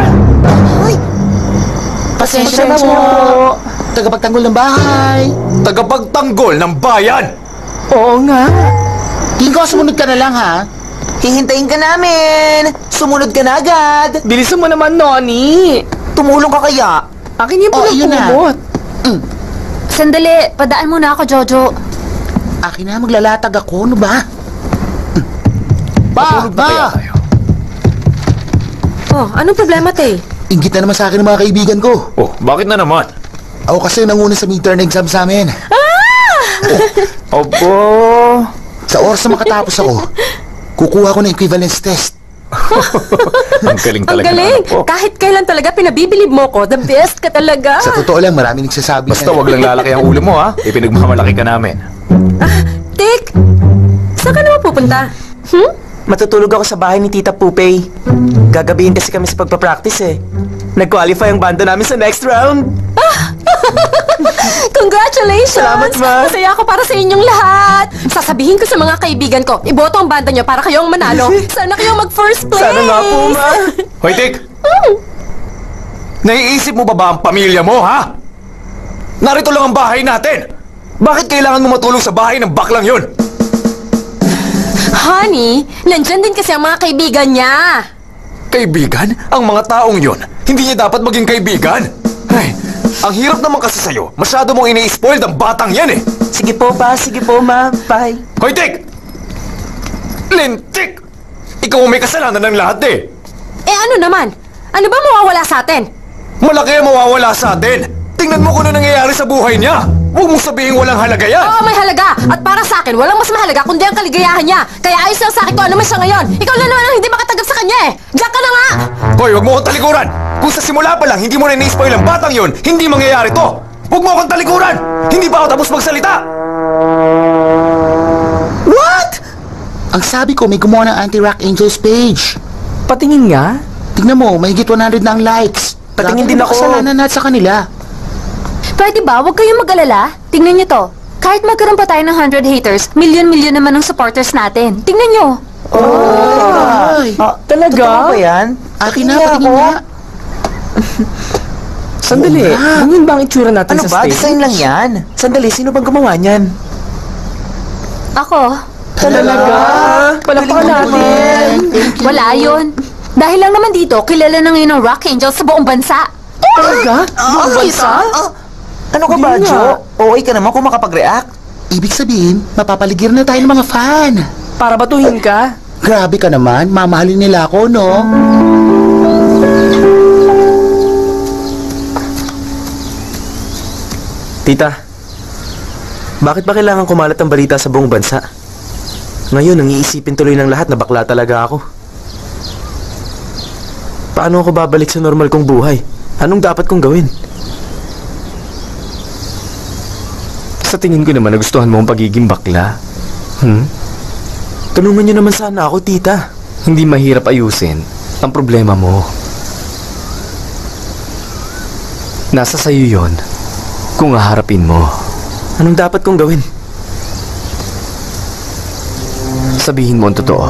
Pasensya na po. Tagapagtanggol ng bahay. Tagapagtanggol ng bayan! Oo nga. Tiko, sumunod ka na lang ha. Hihintayin ka namin! Sumunod ka na agad! Bilisan mo naman, Noni. Tumulong ka kaya? Akin yung Oh, pulang yun na. kumot. Sandali, padaan muna ako, Jojo. Akin na, maglalatag ako. Ano ba? Matulog na kaya Ba! tayo? Oh, anong problema, Tay? Ingit na naman sa akin ng mga kaibigan ko. Oh, bakit na naman? Ako kasi nanguna sa midterm exam sa amin. Opo. Sa oras na makatapos ako, kukuha ko ng equivalence test. Ang galing Ang talaga. galing! ng anak ko. Kahit kailan talaga pinabilib mo ko, the best ka talaga. Sa totoo lang, marami nagsasabi Basta wag lang lalaki ang ulo mo, ha? Ipinagmamalaki ka namin. Tik! Saan ka naman pupunta? Matutulog ako sa bahay ni Tita Pupay. Gagabihin kasi kami sa pagpapractice eh. Nag-qualify ang banda namin sa next round. Congratulations! Salamat, Ma. Masaya ako para sa inyong lahat. Sasabihin ko sa mga kaibigan ko, iboto ang banda nyo para kayong manalo. Sana kayo mag-first place! Sana nga po, Ma. Hoy, Tik! Naiisip mo ba ang pamilya mo, ha? Narito lang ang bahay natin! Bakit kailangan mo matulong sa bahay ng baklang yun? Honey, nandyan din kasi ang mga kaibigan niya. Kaibigan? Ang mga taong yun, hindi niya dapat maging kaibigan? Ay, ang hirap naman kasi sa'yo. Masyado mong ini-spoiled ang batang yan eh. Sige po, Pa. Sige po, Ma. Bye. Hoy, Tik! Lintik! Ikaw ang may kasalanan ng lahat eh. Eh ano naman? Ano ba mawawala sa atin? Malaki ang mawawala sa atin. Tingnan mo kung ano nangyayari sa buhay niya. Huwag mong sabihin walang halaga yan. Oo, may halaga. At para sa akin, walang mas mahalaga kundi ang kaligayahan niya. Kaya ayos lang sa akin kung ano man siya ngayon. Ikaw na naman ang hindi makatanggap sa kanya eh. Diyan ka na nga! Hoy, huwag mo akong talikuran! Kung sa simula pa lang hindi mo na ini-spoil ang batang yon, hindi mangyayari to! Huwag mo akong talikuran! Hindi pa ako tapos magsalita! What? Ang sabi ko, may gumawa ng Anti-Rock Angels page. Patingin nga. Tignan mo, may higit 100 na ang likes. Patingin Grabe din na ako. kasalanan natin sa kanila. Pwede ba? Huwag kayong mag-alala. Tingnan niyo to. Kahit magkaroon pa tayo ng 100 haters, milyon-milyon naman ang supporters natin. Tingnan niyo. Ay, Talaga? Totoo ba yan? akin na, patingin nga. Sandali, ganyan ba ang itsura natin Ano sa ba? stage? Design lang yan. Sandali, sino bang gumawa niyan? Ako. Talaga? Palakpakan natin. Wala yun. Dahil lang naman dito, kilala na ngayon ng Rock Angels sa buong bansa. Talaga? Buong bansa? Ano ka ba, Hindi nga. Jo? Okay ka naman kung makapag-react. Ibig sabihin, mapapaligir na tayo ng mga fan. Para batuhin ka? Grabe ka naman, mamahalin nila ako, no? Tita, bakit ba kailangan kumalat ang balita sa buong bansa? Ngayon, ang iisipin tuloy ng lahat na bakla talaga ako. Paano ako babalik sa normal kong buhay? Anong dapat kong gawin? Sa tingin ko naman nagustuhan mo ang pagiging bakla. Tulungan niyo naman sana ako, tita. Hindi mahirap ayusin ang problema mo. Nasa sayo yon kung haharapin mo. Anong dapat kong gawin? Sabihin mo ang totoo.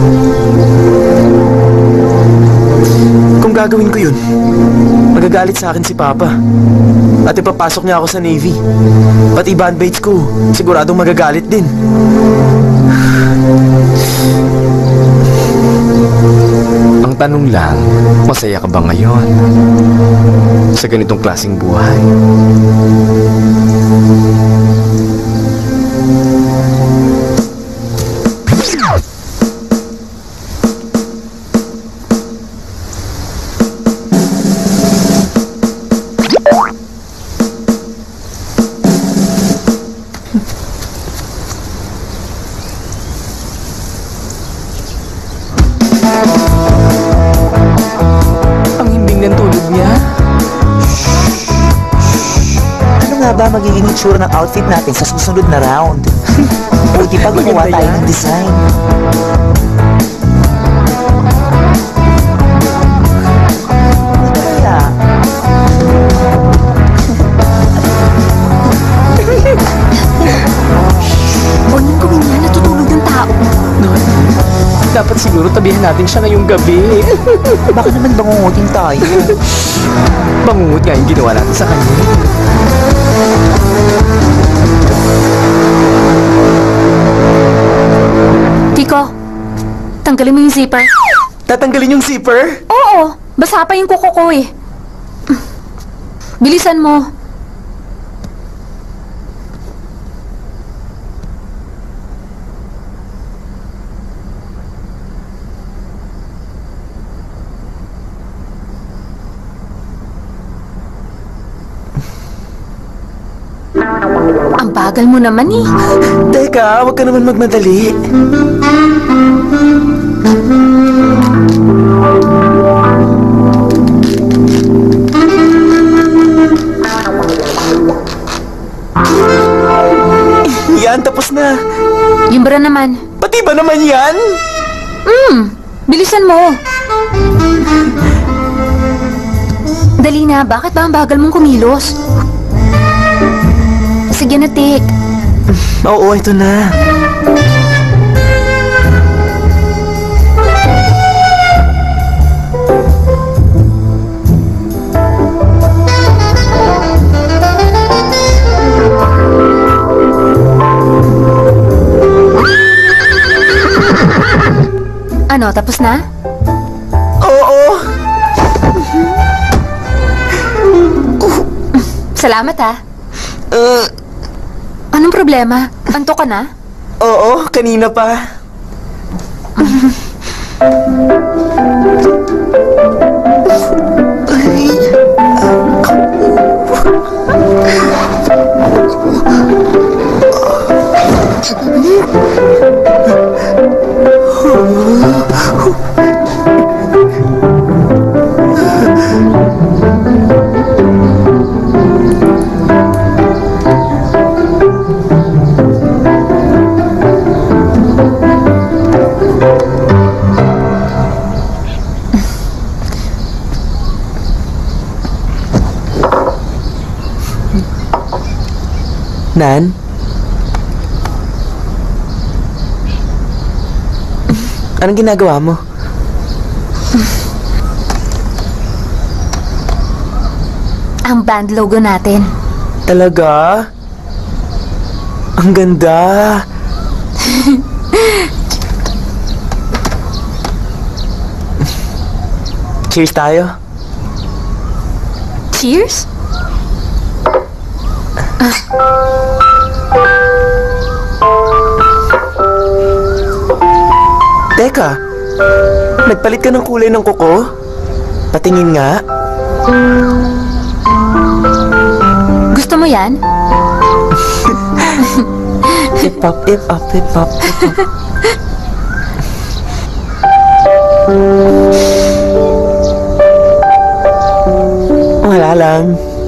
Kung gagawin ko yun, magagalit sa akin si Papa. At ipapasok niya ako sa Navy. Pati bandmates ko, siguradong magagalit din. Ang tanong lang, masaya ka ba ngayon? Sa ganitong klaseng buhay? Ang himbing ng tulog niya. Ano nga ba magiging itsura ng outfit natin sa susunod na round? Buti pa gumawa Maganda tayo yan. ng design. Ano kaya? Huwag niyong gawin yan, natutulog yung tao. Dapat siguro tabihan natin siya ngayong gabi. Baka naman bangungutin tayo. Bangungot nga yung ginawa natin sa kanya. Kiko, tanggalin mo yung zipper. Tatanggalin yung zipper? Oo, basa pa yung kuko ko eh. Bilisan mo. Ang bagal mo naman eh. Teka, huwag ka naman magmadali. Yan, tapos na. Yung bra naman. Pati ba naman yan? Bilisan mo. Dali na, bakit ba ang bagal mong kumilos? Sige na, Tik. Oo, ito na. Ano, tapos na? Oo. Salamat ha. Anong problema? Anto ka na? Oo, kanina pa. Nan? Anong ginagawa mo? Ang band logo natin. Talaga? Ang ganda. Cheers tayo. Cheers? Teka, nagpalit ka ng kulay ng kuko? Patingin nga. Gusto mo yan? Hip-hop, hip-hop, hip-hop, hip-hop. Wala lang.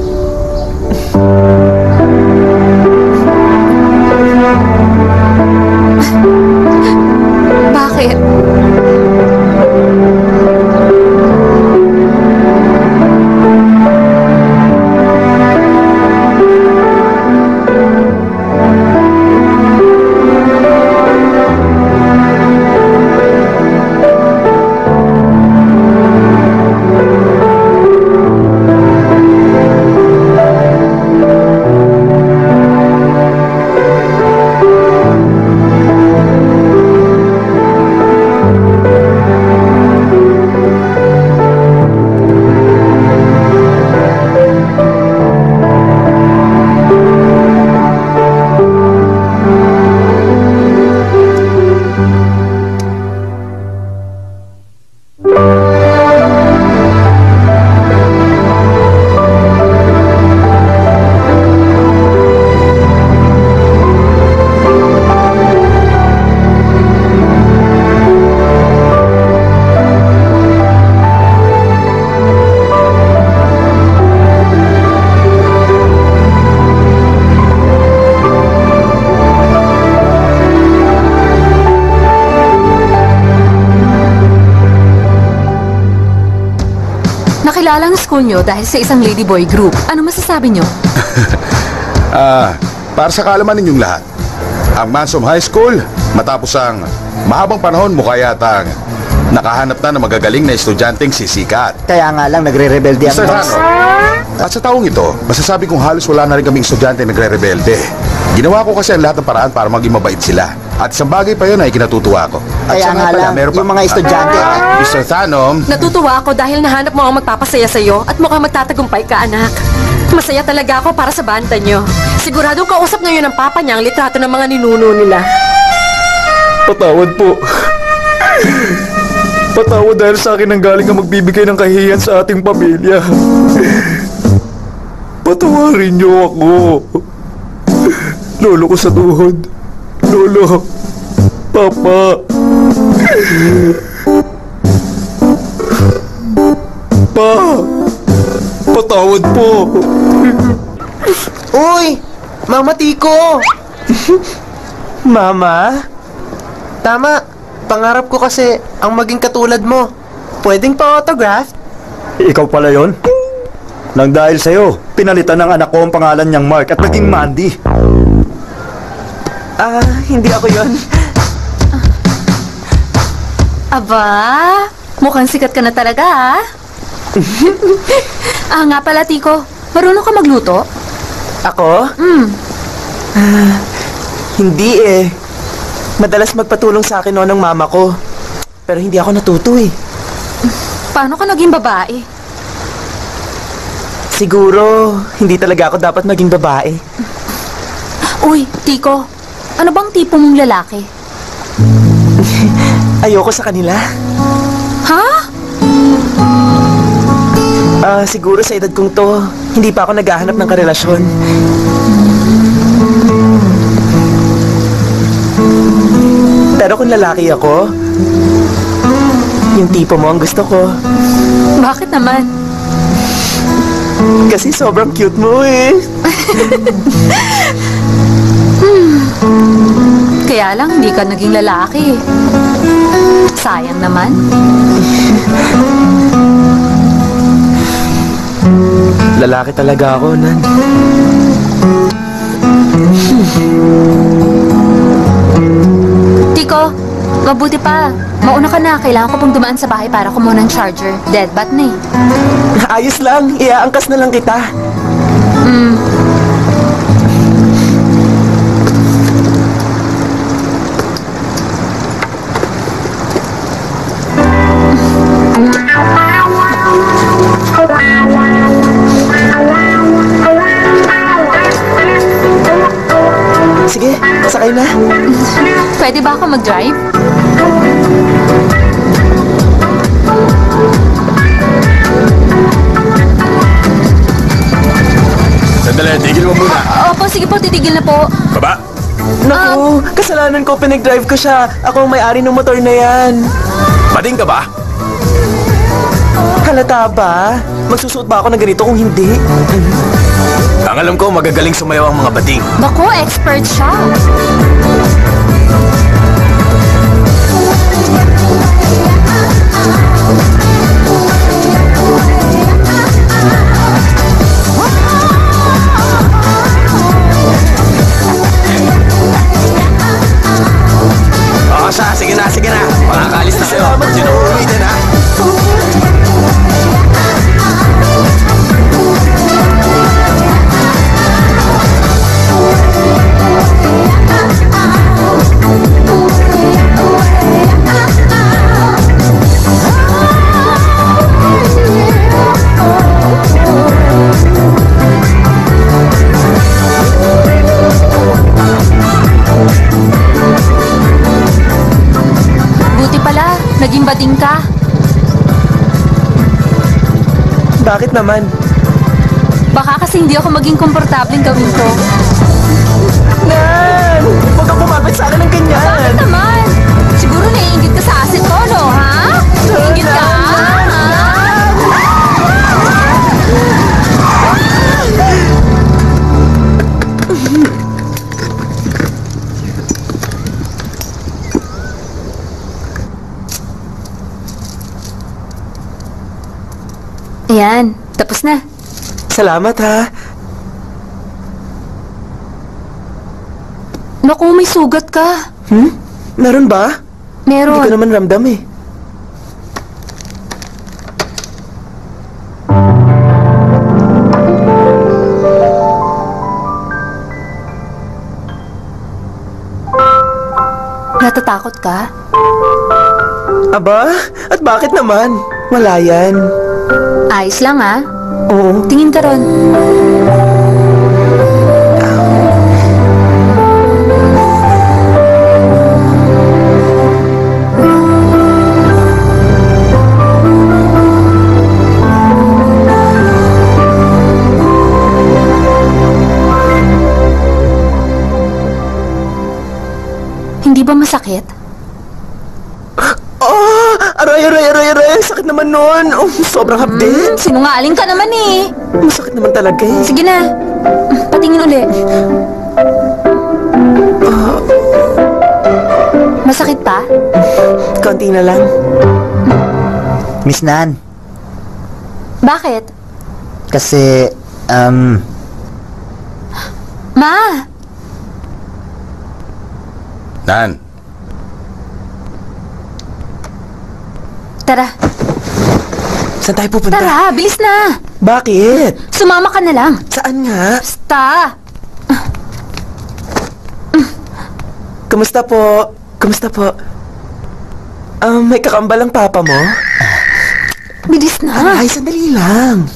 Bakit? Nakilala ang school nyo dahil sa isang ladyboy group. Ano masasabi nyo? Para sa kaalaman ninyong lahat, ang Mansom High School, matapos ang mahabang panahon, mukha yatang nakahanap na ng magagaling na estudyanteng sisikat. Kaya nga lang nagre-rebelde ang Mr. Tano, at sa taong ito, masasabi kong halos wala na rin kaming estudyante nagre-rebelde. Ginawa ko kasi ang lahat ng paraan para maging mabait sila. At isang bagay pa yun ay kinatutuwa ko. At Kaya siya nga pala, lang, meron pa- yung mga estudyante. Mr. Thanom, Natutuwa ako dahil nahanap mo ang magpapasaya sa'yo at mukhang magtatagumpay ka, anak. Masaya talaga ako para sa banda nyo. Siguradong kausap ngayon ng papa niya ang litrato ng mga ninuno nila. Patawad po. Patawad dahil sa akin ang galing ang magbibigay ng kahihiyan sa ating pamilya. Patawarin niyo ako. Lolo ko sa tuhod. Lolo. Papa. Pa. Patawad po. Uy! Mama Tiko! Mama? Tama. Pangarap ko kasi ang maging katulad mo. Pwedeng pa-autograph? Ikaw pala yon? Nang dahil sa'yo, pinalitan ng anak ko ang pangalan niyang Mark at naging Mandy. Hindi ako yon. Aba, mukhang sikat ka na talaga, ah. Nga pala, Tiko. Marunong ka magluto? Ako? Hindi eh. Madalas magpatulong sa akin noon ng mama ko. Pero hindi ako natuto eh. Paano ka naging babae? Siguro, hindi talaga ako dapat maging babae. Uy, Tiko. Ano bang tipo mong lalaki? Ayoko sa kanila. Ha? Siguro sa edad kong to, hindi pa ako naghahanap ng karelasyon. Pero kung lalaki ako, yung tipo mo ang gusto ko. Bakit naman? Kasi sobrang cute mo eh. Kaya lang, hindi ka naging lalaki. Sayang naman. Lalaki talaga ako, Nan. Tiko, mabuti pa. Mauna ka na. Kailangan ko pong dumaan sa bahay para kumuha ng charger. Deadbat na eh. Ayos lang, iaangkas na lang kita. Sige, sakay na. Pwede ba ako mag-drive? Sandali, tigil mo muna. Opo, sige po, titigil na po. Baba! Naku, kasalanan ko, pinag-drive ko siya. Ako ang may-ari ng motor na yan. Bading ka ba? Halata ba? Magsusuot ba ako ng ganito kung hindi? Ang alam ko, magagaling sumayaw ang mga bading. Bako, expert siya. Oo, siya. Sige na, sige na. Makakaalis na kayo. Hindi na uuwi din, ha? Buti pala, naging bading ka. Bakit naman? Baka kasi hindi ako maging komportableng gawin ko. Nan! Huwag kang kumapit sa akin ng ganyan! Bakit naman? Siguro naiingit ka sa asset ko, no, ha? Naiingit ka, ha? Ayan, tapos na. Salamat ha. Naku, may sugat ka. Meron ba? Meron. Hindi ko naman ramdam eh. Natatakot ka? Aba, at bakit naman? Wala yan. Ayos lang, ha? Oo. Tingin ka ron. Hindi ba masakit? Oh! Aray! Sakit naman nun! Oh, sobrang hapdi! Sinungaling ka naman eh. Masakit naman talaga eh. Sige na. Patingin uli. Masakit pa? Konti na lang. Miss Nan, Bakit? kasi, Ma! Nan, Tara. Saan tayo pupunta? Tara, bilis na. Bakit? Sumama ka na lang. Saan nga? Basta. Kamusta po? Kamusta po? May kakambal ang papa mo? Bilis na. Ay, sandali lang.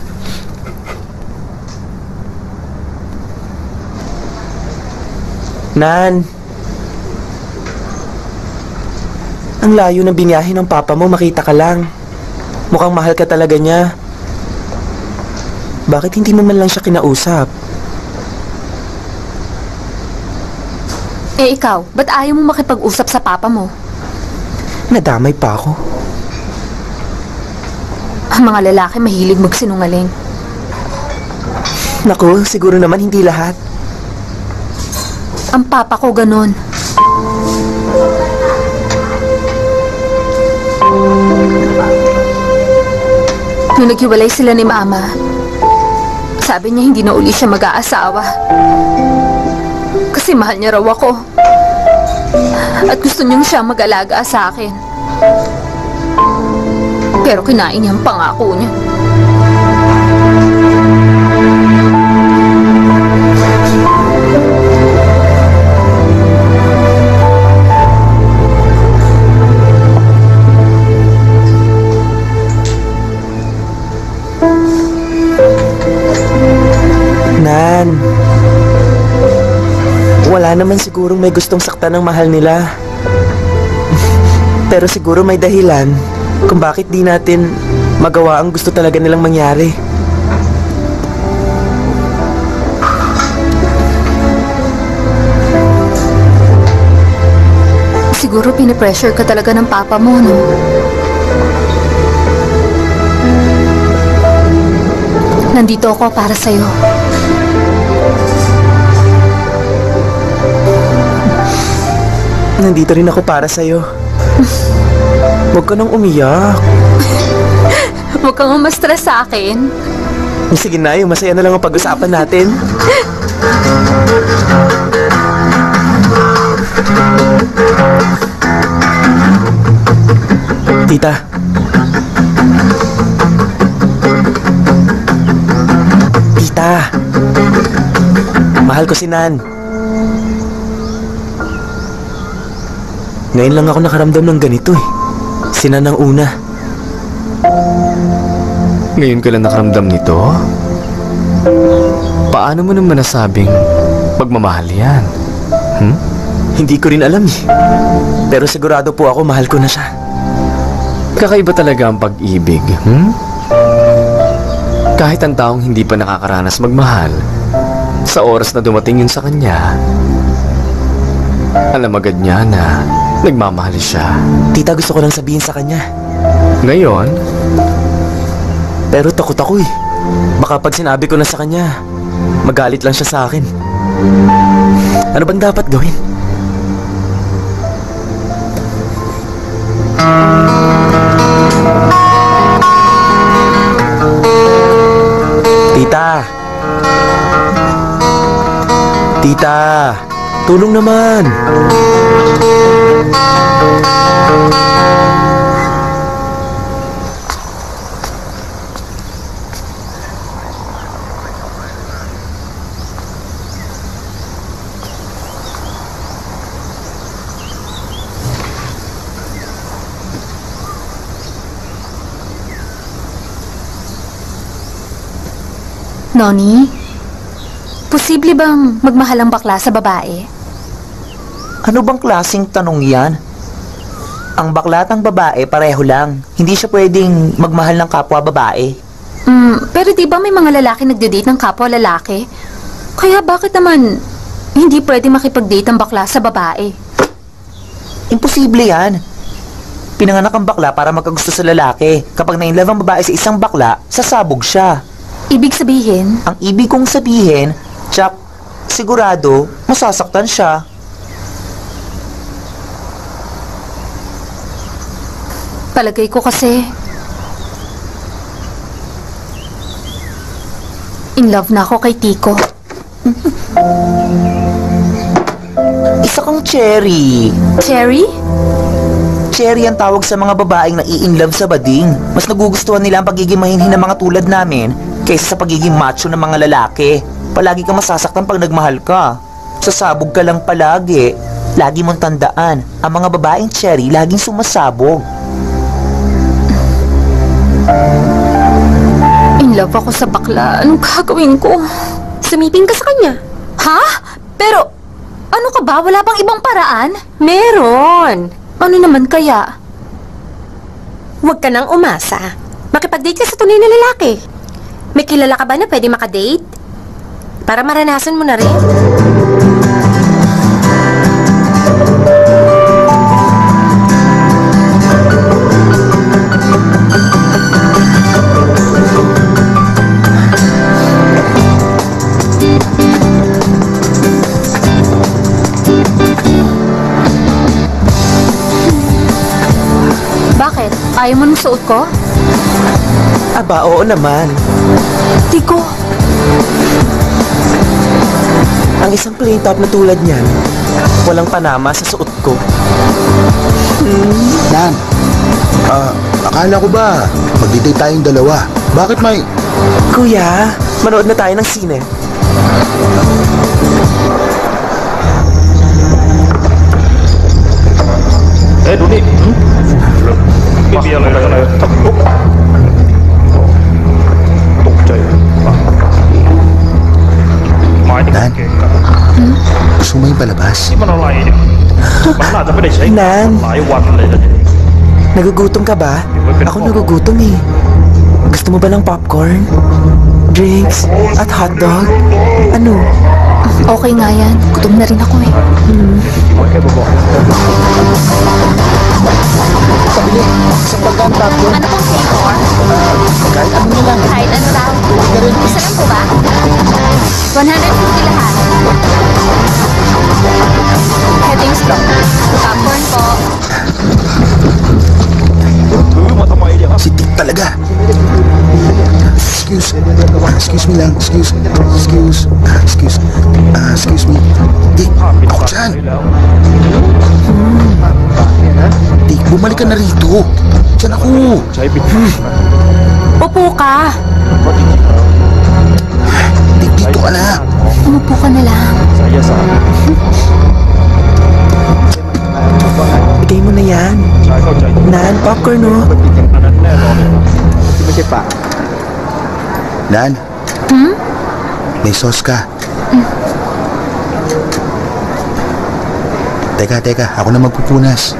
Nan. Ang layo ng biniyahe ng papa mo, makita ka lang. Mukhang mahal ka talaga niya. Bakit hindi mo man lang siya kinausap? Eh ikaw, ba't ayaw mo makipag-usap sa papa mo? Nadamay pa ako. Ang mga lalaki mahilig magsinungaling. Naku, siguro naman hindi lahat. Ang papa ko ganun. Nung naghiwalay sila ni Mama, sabi niya hindi na uli siya mag-aasawa. Kasi mahal niya raw ako. At gusto niyang siya mag-alaga sa akin. Pero kinain niya ang pangako niya. Nan, wala naman sigurong may gustong saktan ng mahal nila. Pero siguro may dahilan kung bakit di natin magawa ang gusto talaga nilang mangyari. Siguro pinipressure ka talaga ng papa mo, no? Nandito ako para sa'yo. Nandito rin ako para sa'yo. Huwag ka nang umiyak. Huwag kang ma-stress sa akin. Sige na, yung masaya na lang ang pag-usapan natin. Tita. Tita. Mahal ko si Nan. Ngayon lang ako nakaramdam ng ganito eh. Si Nan ang una. Ngayon ka lang nakaramdam nito? Paano mo naman nasabing magmamahal yan? Hindi ko rin alam eh. Pero sigurado po ako mahal ko na siya. Kakaiba talaga ang pag-ibig, Kahit ang taong hindi pa nakakaranas magmahal, sa oras na dumating yun sa kanya, alam agad niya na nagmamahal siya. Tita, gusto ko lang sabihin sa kanya. Ngayon? Pero takot ako eh. Baka pag sinabi ko na sa kanya, magalit lang siya sa akin. Ano bang dapat gawin? Tita! Tita! Tulong naman! Noni, posible bang magmahal ang bakla sa babae? Ano bang klaseng tanong yan? Ang bakla at ang babae pareho lang. Hindi siya pwedeng magmahal ng kapwa babae. Pero di ba may mga lalaki nagde-date ng kapwa lalaki? Kaya bakit naman hindi pwede makipag-date ang bakla sa babae? Imposible yan. Pinanganak ang bakla para magkagusto sa lalaki. Kapag na-inlove ang babae sa isang bakla, sasabog siya. Ibig sabihin, Ang ibig kong sabihin, Chuck, sigurado, masasaktan siya. palagay ko kasi in love na ako kay Tico. Isa kang cherry. Cherry? Cherry ang tawag sa mga babaeng nai-inlove sa bading. Mas nagugustuhan nila ang pagiging mahinhin ng mga tulad namin kaysa sa pagiging macho ng mga lalaki. Palagi kang masasaktan pag nagmahal ka. Sasabog ka lang palagi. Lagi mong tandaan, ang mga babaeng cherry laging sumasabog. In love ako sa bakla. Anong gagawin ko? Sumiping ka sa kanya. Ha? Pero, ano ka ba? Wala bang ibang paraan? Meron. Ano naman kaya? Huwag ka nang umasa. Makipag-date ka sa tunay na lalaki. May kilala ka ba na pwede makadate? Para maranasan mo na rin. Bakit? Ayaw mo nung suot ko? Aba, oo naman. Tico, Ang isang plain top na tulad niyan, walang panama sa suot ko. Nan, akala ko ba magdi-date tayong dalawa? Bakit may... Kuya, manood na tayo ng sine. Nan, gusto mo yung palabas? Nan, nagugutom ka ba? Ako nagugutom eh. Gusto mo ba ng popcorn? Drinks? At hotdog? Ano? Okay nga yan. Gutom na rin ako eh. Pabili, isang bagang popcorn. Ano pong flavor? Kahit ano na lang. Kahit ano lang. Isa lang po ba? 150 lahat. Headings po. Popcorn po. Si Tik talaga. Excuse me lang. Excuse me. Tik, ako dyan. Tik, bumalik ka na rito. Dyan ako. Upo ka. Tik, dito ka na. Umupo ka na lang. Bigay mo na yan. Nan, popcorn no? Nan, may sauce ka. Teka, ako na magpupunas.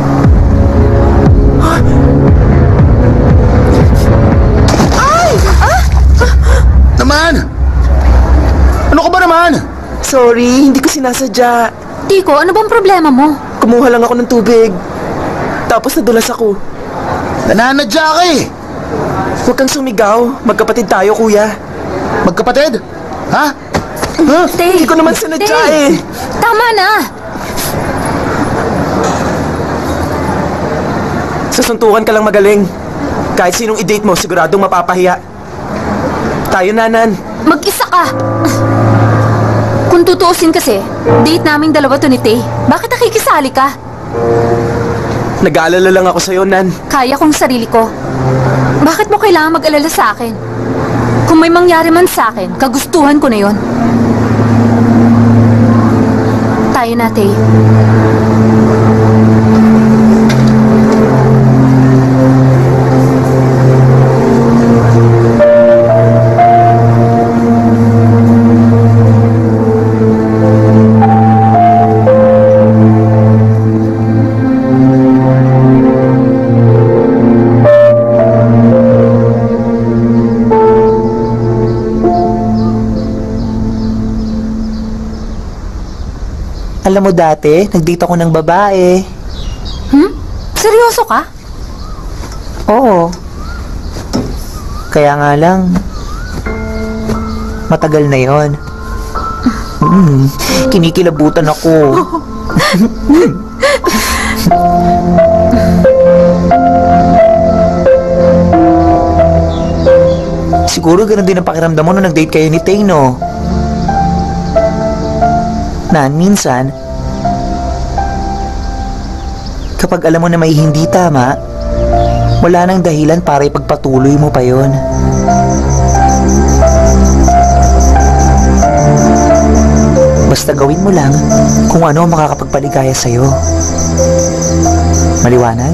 Naman! Ano ka ba naman? Sorry, hindi ko sinasadya. Tiko, ano bang problema mo? Kumuha lang ako ng tubig. Tapos nadulas ako. Nananadya ka eh! Huwag kang sumigaw. Magkapatid tayo, kuya. Magkapatid? Ha? Hindi ko naman sinadya eh. Tama na. Sasuntukan ka lang magaling. Kahit sinong i-date mo, siguradong mapapahiya. Tayo, Nanan. Mag-isa ka. Kung tutuusin kasi, date naming dalawa to ni Tay. Bakit nakikisali ka? Nag-aalala lang ako sa'yo, Nan. Kaya kong sarili ko. Bakit mo kailangan mag-alala sa akin? Kung may mangyari man sa akin, kagustuhan ko na yon. Tayo na, Tay. Alam mo dati, nag-date ako ng babae. Seryoso ka? Oo. Kaya nga lang, matagal na yon. Kinikilabutan ako. Siguro ganun din ang pakiramdam mo nung nag-date kayo ni Tay, no? Nan, minsan, kapag alam mo na may hindi tama, wala nang dahilan para ipagpatuloy mo pa yon. Basta gawin mo lang kung ano ang makakapagpaligaya sa'yo. Maliwanag?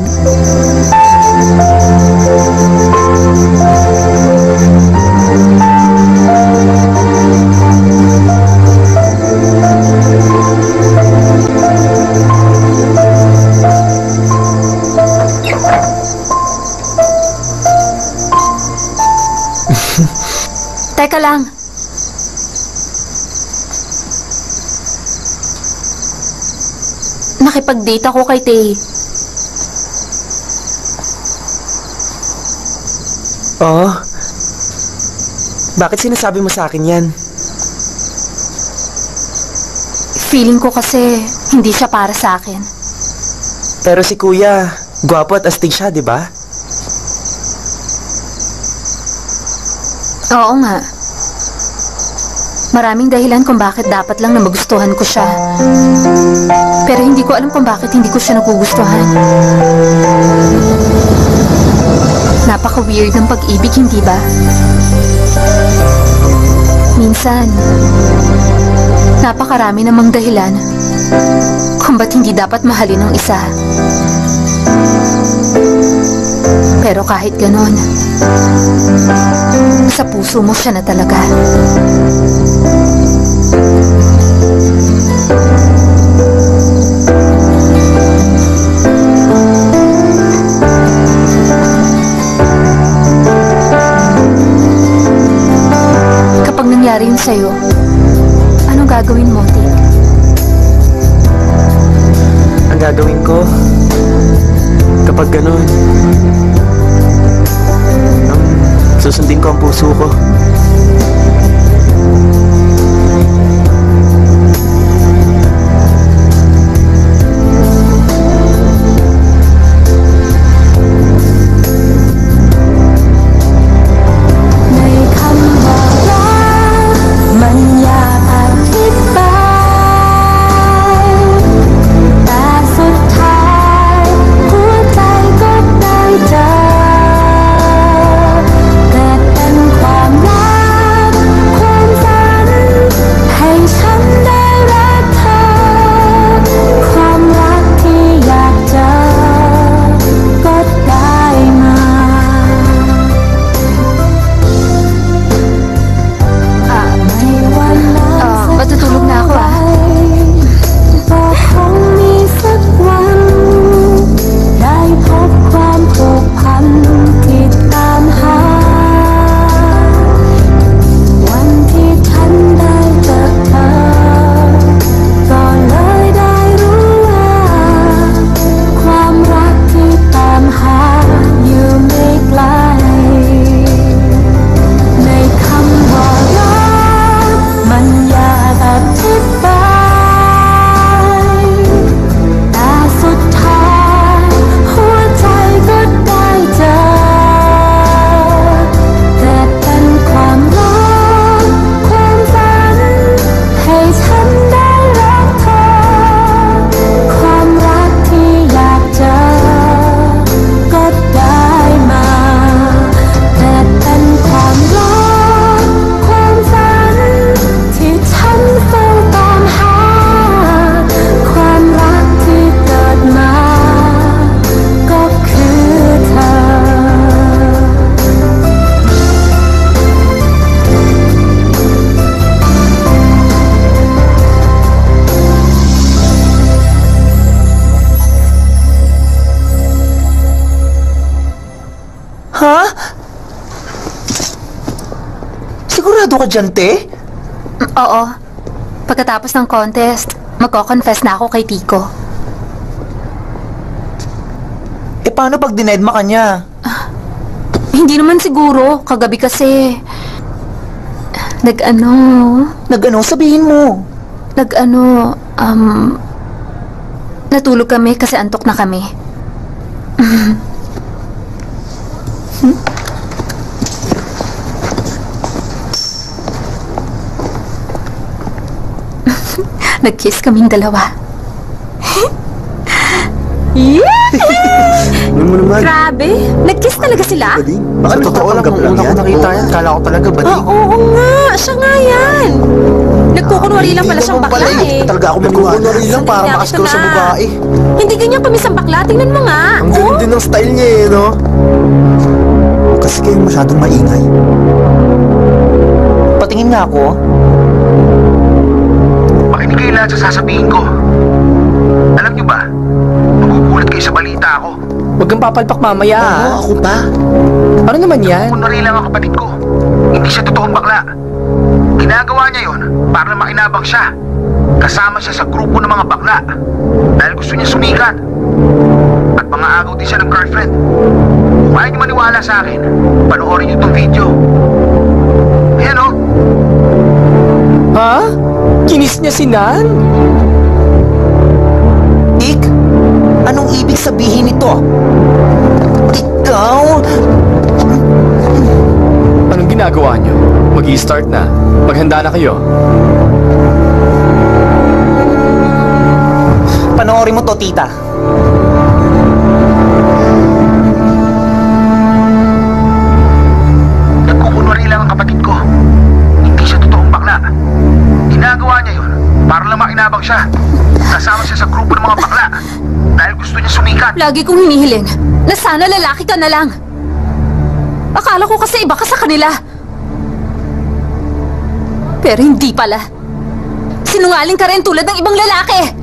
Teka lang. Nakipag-date ako kay Tay. Oh? Bakit sinasabi mo sa akin yan? Feeling ko kasi hindi siya para sa akin. Pero si kuya, gwapo at astig siya, di ba? Oo nga. Maraming dahilan kung bakit dapat lang na magustuhan ko siya. Pero hindi ko alam kung bakit hindi ko siya nagugustuhan. Napaka-weird ng pag-ibig, hindi ba? Minsan, napakarami namang dahilan kung ba't hindi dapat mahalin ng isa. Pero kahit ganon, sa puso mo siya na talaga. Kapag nangyari yun sa'yo, anong gagawin mo, Tik? Ang gagawin ko, kapag ganun, susundin ko ang puso ko. May kang wala, man yaag iba'yแต่สุดท้ายหัวใจก็ได้เจอเกิดเป็นความรักความฝันให้ฉันได้รักเธอความรักที่อยากเจอก็ได้มา matutulog na ako ah.ก็คงมีสักวันได้พบความผูกพันที่ตามหาวันที่ฉันได้เจอเธอก็เลยได้รู้ว่าความรักที่ตามหาอยู่ไม่ไกลในคำว่ารักมันยากอธิบายแต่สุดท้ายหัวใจก็ได้เจอเกิดเป็นความรักความฝันให้ฉันได้รักเธอความรักที่อยากเจอก็ได้มาเกิดเป็นความรักความฝันที่ฉันเฝ้าตามหาความรักที่เกิดมาก็คือเธอ Ha? Sigurado ka dyan, te? Oo. Pagkatapos ng contest, magko-confess na ako kay Tico. Eh, paano pag denied ma kanya? Hindi naman siguro. Kagabi kasi... Nag-ano... Nag-ano? Sabihin mo. Nag-ano... Natulog kami kasi antok na kami. Nag-kiss kaming dalawa. Ano mo naman? Grabe! Nag-kiss talaga sila? Baka totoo lang kung una ko nakita yan. Kala ko talaga bading. Oo nga! Siya nga yan! Nagkukunwari lang pala siyang bakla eh. Talaga ako magkukunwari lang para Nakita makasikaw sa na. babae. Hindi ganyan kami sa bakla. Tingnan mo nga. Ang galing din ng style niya eh, no? Kasi kayo masyadong maingay. Patingin nga ako. Makinig kayo lahat sa sasabihin ko. Alam niyo ba, magugulat kayo sa balita ako. Huwag kang papalpak mamaya. Oo, ako pa. Ano naman yan? Kunwari lang ang kapatid ko. Hindi siya totoong bakla. Ginagawa niya yon para makinabang siya. Kasama siya sa grupo ng mga bakla. Dahil gusto niya sumikat. At mga agaw din siya ng girlfriend. Kung ayaw niyo maniwala sa akin, panoorin niyo itong video. Ayan o. Ha? Kinis niya si Nan? Ik, anong ibig sabihin nito? Ikaw? Anong ginagawa niyo? mag-i-start na. Maghanda na kayo. Panoorin mo to, tita. Nagkukunwari lang ang kapatid ko. Hindi siya totoong bakla. Ginagawa niya yun para lang makinabang siya. Kasama siya sa grupo ng mga bakla dahil gusto niya sumikat. Lagi kong hinihiling na sana lalaki ka na lang. Akala ko kasi iba ka sa kanila. Pero hindi pala. Sinungaling ka rin tulad ng ibang lalaki.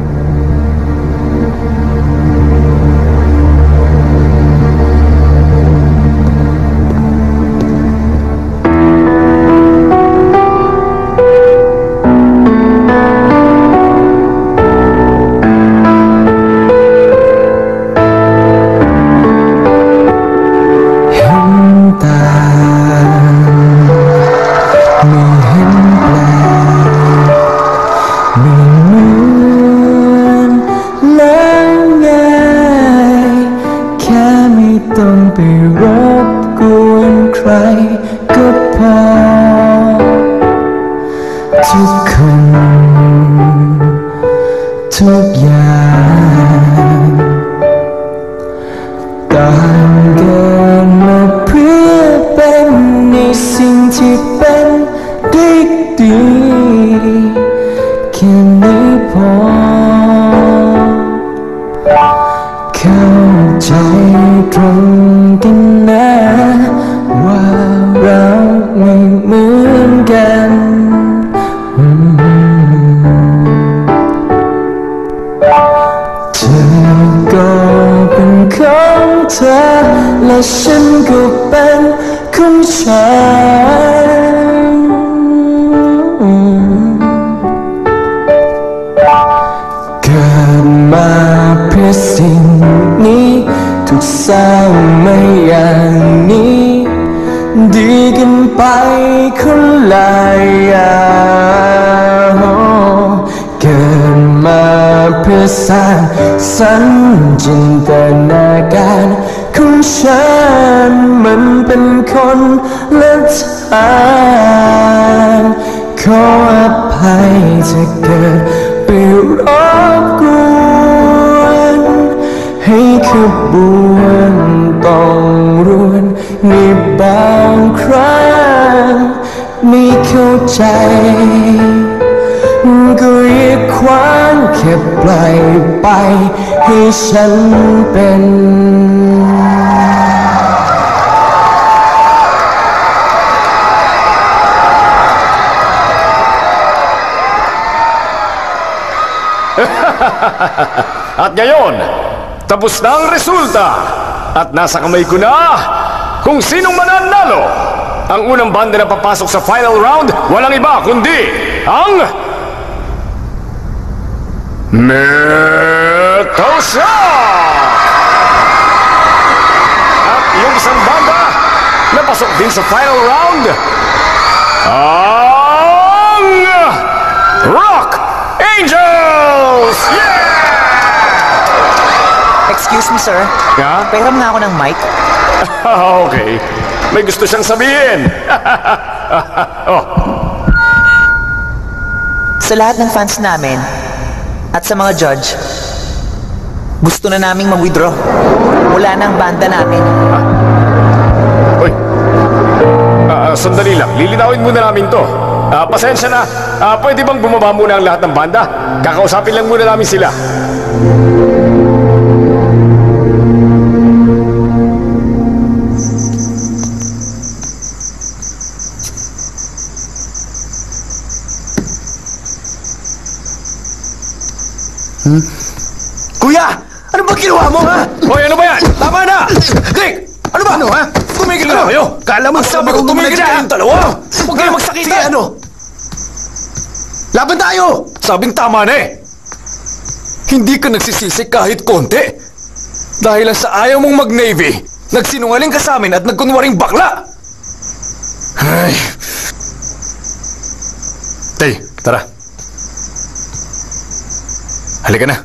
สัญจินตนาการของฉันมันเป็นคนละทางขออภัยถ้าเกิดไปรบกวนให้ขบวนต้องรวนในบางครั้งไม่เข้าใจก็อย่าขวางแค่ปล่อยไปให้ฉันเป็น At ngayon, tapos na ang resulta. At nasa kamay ko na kung sinong mananalo. Ang unang banda na papasok sa final round, walang iba kundi ang Metal Shock! At yung isang banda na pasok din sa final round, ang Rock Angels! Yeah! Excuse me, sir. Yeah? Pahiram nga ako ng mic. Okay. May gusto siyang sabihin. Oh. Sa lahat ng fans namin at sa mga judge, gusto na naming mag-withdraw. Wala na ang banda namin. Uy. Sandali lang. Lilinawin muna namin to. Pasensya na. Pwede bang bumaba muna ang lahat ng banda? Kakausapin lang muna namin sila. Kuya! Ano ba ginawa mo, ha? Hoy, ano ba yan? Tama na! Dick! Ano ba? Ano, ha? Tumigil na kayo! Kala mo sabi ko tumigil na kayong dalawa! Huwag kayo magsakita! Ano? Laban tayo! Sabing tama na eh. Hindi ka nagsisisi kahit konti. Dahil lang sa ayaw mong mag-Navy, nagsinungaling ka sa amin at nagkunwaring bakla. Ay. Tay, tara. Halika na.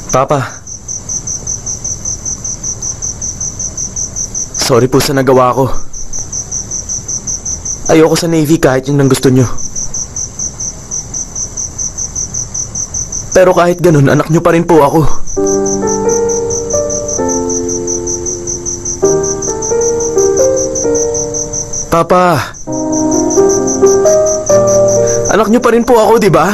Papa. Sorry po sa nagawa ko. Ayoko sa Navy kahit yun ang gusto nyo. Pero kahit ganun, anak nyo pa rin po ako. Papa. Anak nyo pa rin po ako, di ba?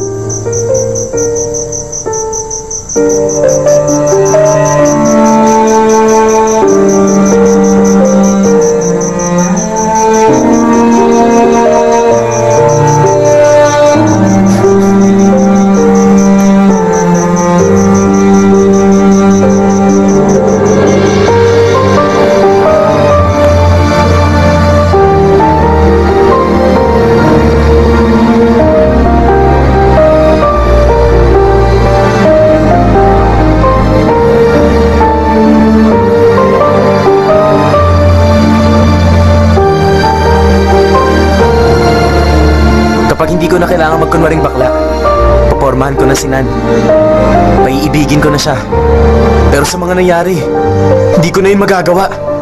Kapag hindi ko na kailangan magkunwaring bakla, papormahan ko na si Nan. Paiibigin ko na siya. Pero sa mga nangyari, hindi ko na yun magagawa.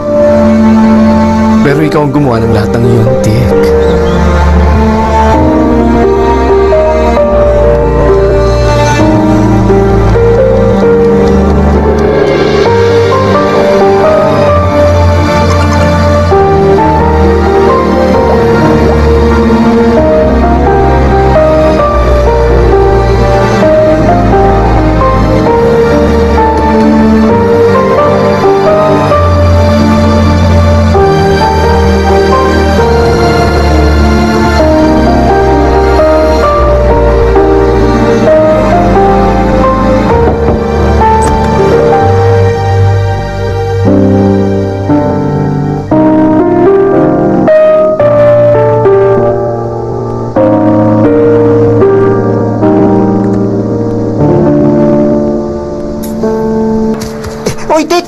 Pero ikaw ang gumawa ng lahat ng iyon, Dick. Hoy, Dick!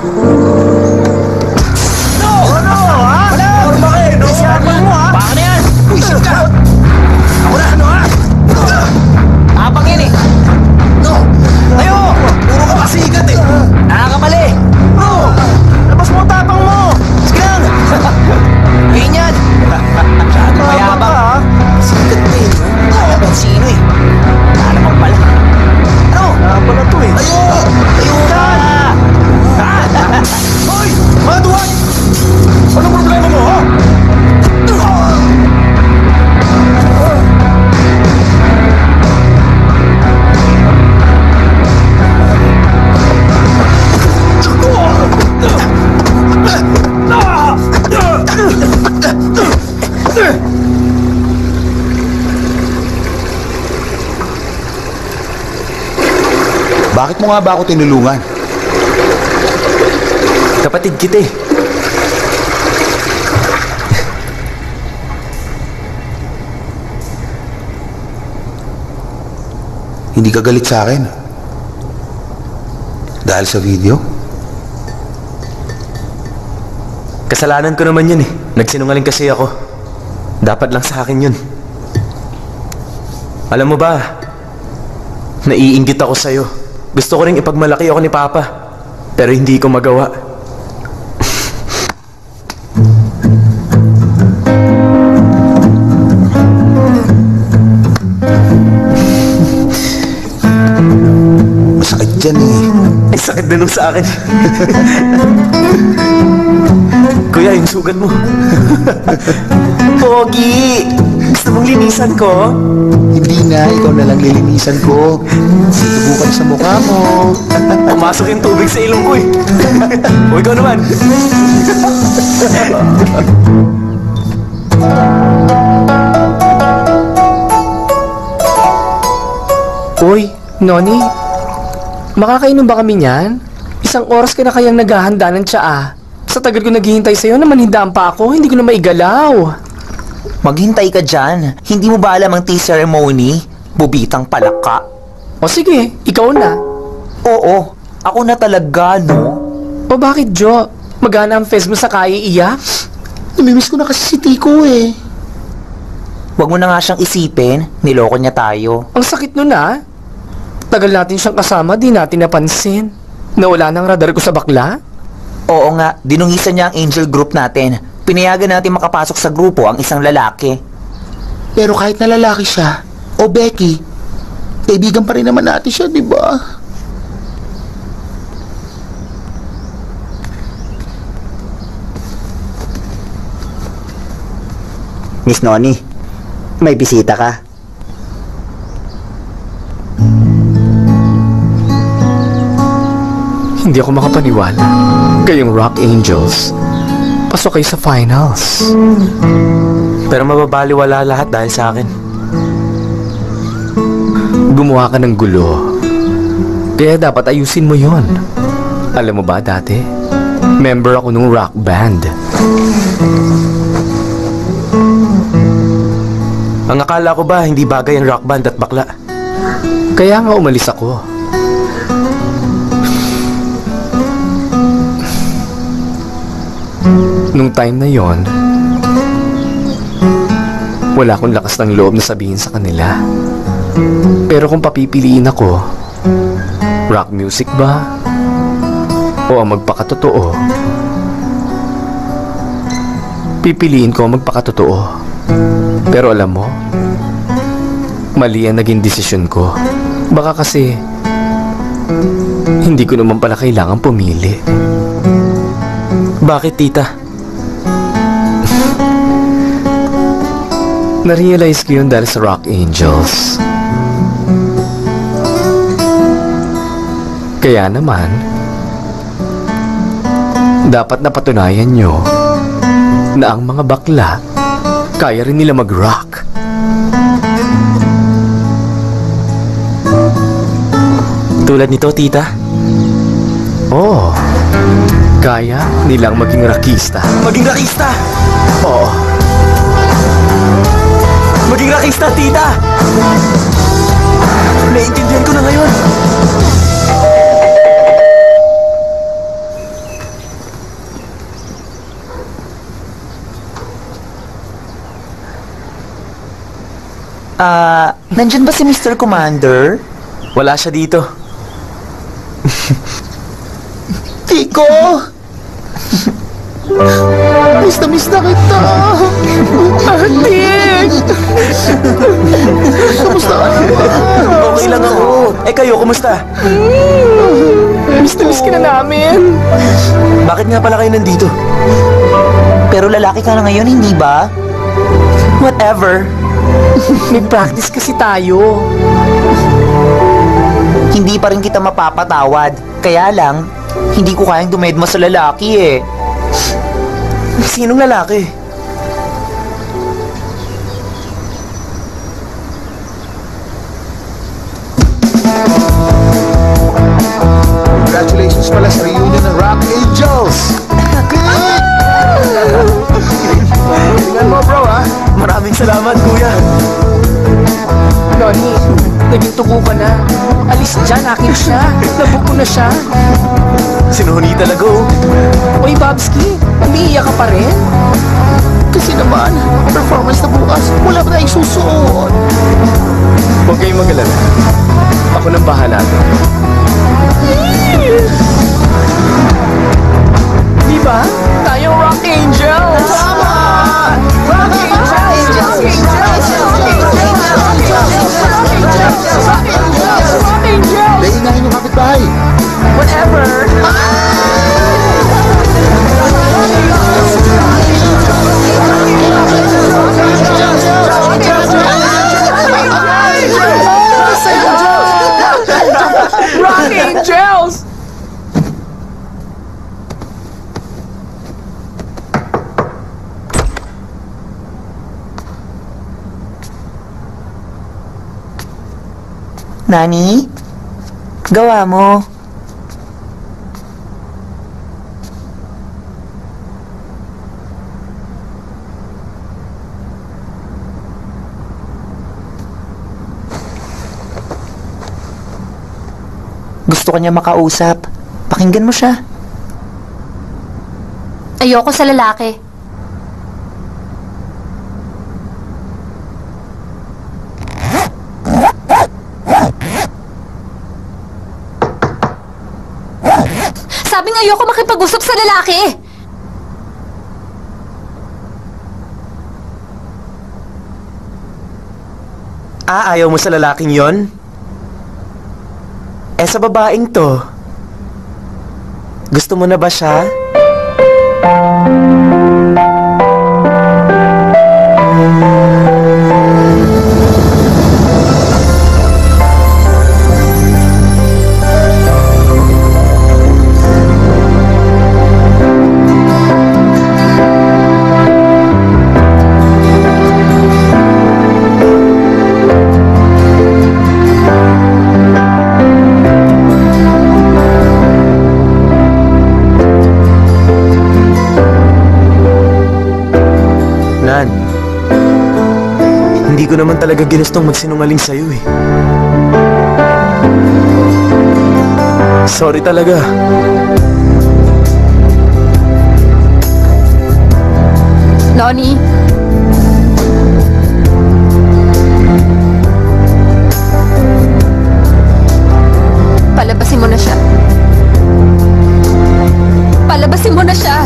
Bakit mo nga ba ako tinulungan? Kapatid kita eh. Hindi ka galit sa akin? Dahil sa video? Kasalanan ko naman yun eh. Nagsinungaling kasi ako. Dapat lang sa akin yun. Alam mo ba, naiinggit ako sa'yo. Gusto ko rin ipagmalaki ako ni Papa. Pero hindi ko magawa. Masakit dyan eh. Ay, sakit din nung sa akin. Kuya, yung sugat mo. Pogi! Gusto mong linisan ko? Hindi na, ikaw na lang lilinisan ko. Subukan sa mukha mo. Pumasok yung tubig sa ilong ko eh. O ikaw naman. Uy, Noni, makakainom ba kami niyan? Isang oras ka na kayang naghahanda ng tsaa. Sa tagal ko naghihintay sa'yo na manhindaan pa ako, hindi ko na maigalaw. Maghintay ka dyan. Hindi mo ba alam ang tea ceremony? Bubitang palaka. O sige, ikaw na. Oo, ako na talaga, no? O bakit, Jo? Magana ang fest mo sa kaya iyak? Namimiss ko na kasi si Tico eh. Huwag mo na nga siyang isipin. Niloko niya tayo. Ang sakit nun ah. Tagal natin siyang kasama, di natin napansin. Nawala ng radar ko sa bakla. Oo nga, dinungisan niya ang angel group natin. Pinayagan natin makapasok sa grupo ang isang lalaki. Pero kahit na lalaki siya, o Becky, kaibigan pa rin naman natin siya, di ba? Miss Noni, may bisita ka. Hindi ako makapaniwala. Kayong Rock Angels, pasok kayo sa finals. Pero mababaliwala lahat dahil sa akin. Gumawa ka ng gulo. Kaya dapat ayusin mo yon. Alam mo ba dati, member ako nung rock band. Ang akala ko ba hindi bagay ang rock band at bakla? Kaya nga umalis ako. Nung time na yon, wala akong lakas ng loob na sabihin sa kanila. Pero kung papipiliin ako, rock music ba? O ang magpakatotoo? Pipiliin ko ang magpakatotoo. Pero alam mo, mali ang naging desisyon ko. Baka kasi hindi ko naman pala kailangan pumili. Bakit, tita? Na-realize ko yun dahil sa Rock Angels. Kaya naman, dapat napatunayan nyo na ang mga bakla kaya rin nila mag-rock. Tulad nito, tita? Oo. Kaya nilang maging rockista. Maging rockista! Oo. Maging rockista, tita! Naiintindihan ko na ngayon. Nandyan ba si Mr. Commander? Wala siya dito. Tiko! Miss na kita! Atik! Kamusta ka naman? Okay lang ako. Eh kayo, kumusta? Miss ka na namin. Bakit nga pala kayo nandito? Pero lalaki ka na ngayon, hindi ba? Whatever. May practice kasi tayo. Hindi pa rin kita mapapatawad. Kaya lang, hindi ko kayang dumedma sa lalaki eh. Sinong lalaki? Congratulations pala sa reunion ng Rock Angels! Tingnan mo bro ha! Maraming salamat, kuya. Noni, naging tugo ka na. Alis dyan, akin siya. Nabuko na siya. Sinuhuni talaga, oh. Uy, Babski, umiiyak ka pa rin? Kasi naman, performance na bukas, wala pa tayong susuot. Huwag kayong mag-alala. Ako nang bahala doon. Di ba? Tayong Rock Angels! Tama! Rock Angels! Rock Angels! Rock Angels! Daingahin yung kapitbahay. Whatever! Rock Angels! Nani? Gawa mo. Gusto ko niya makausap. Pakinggan mo siya. Ayoko sa lalaki. Ayoko makipag-usap sa lalaki! Ayaw mo sa lalaking yon? Sa babaeng to, gusto mo na ba siya? Hindi ko naman talaga ginustong magsinungaling sa'yo eh. Sorry talaga. Lonnie! Palabasin mo na siya. Palabasin mo na siya!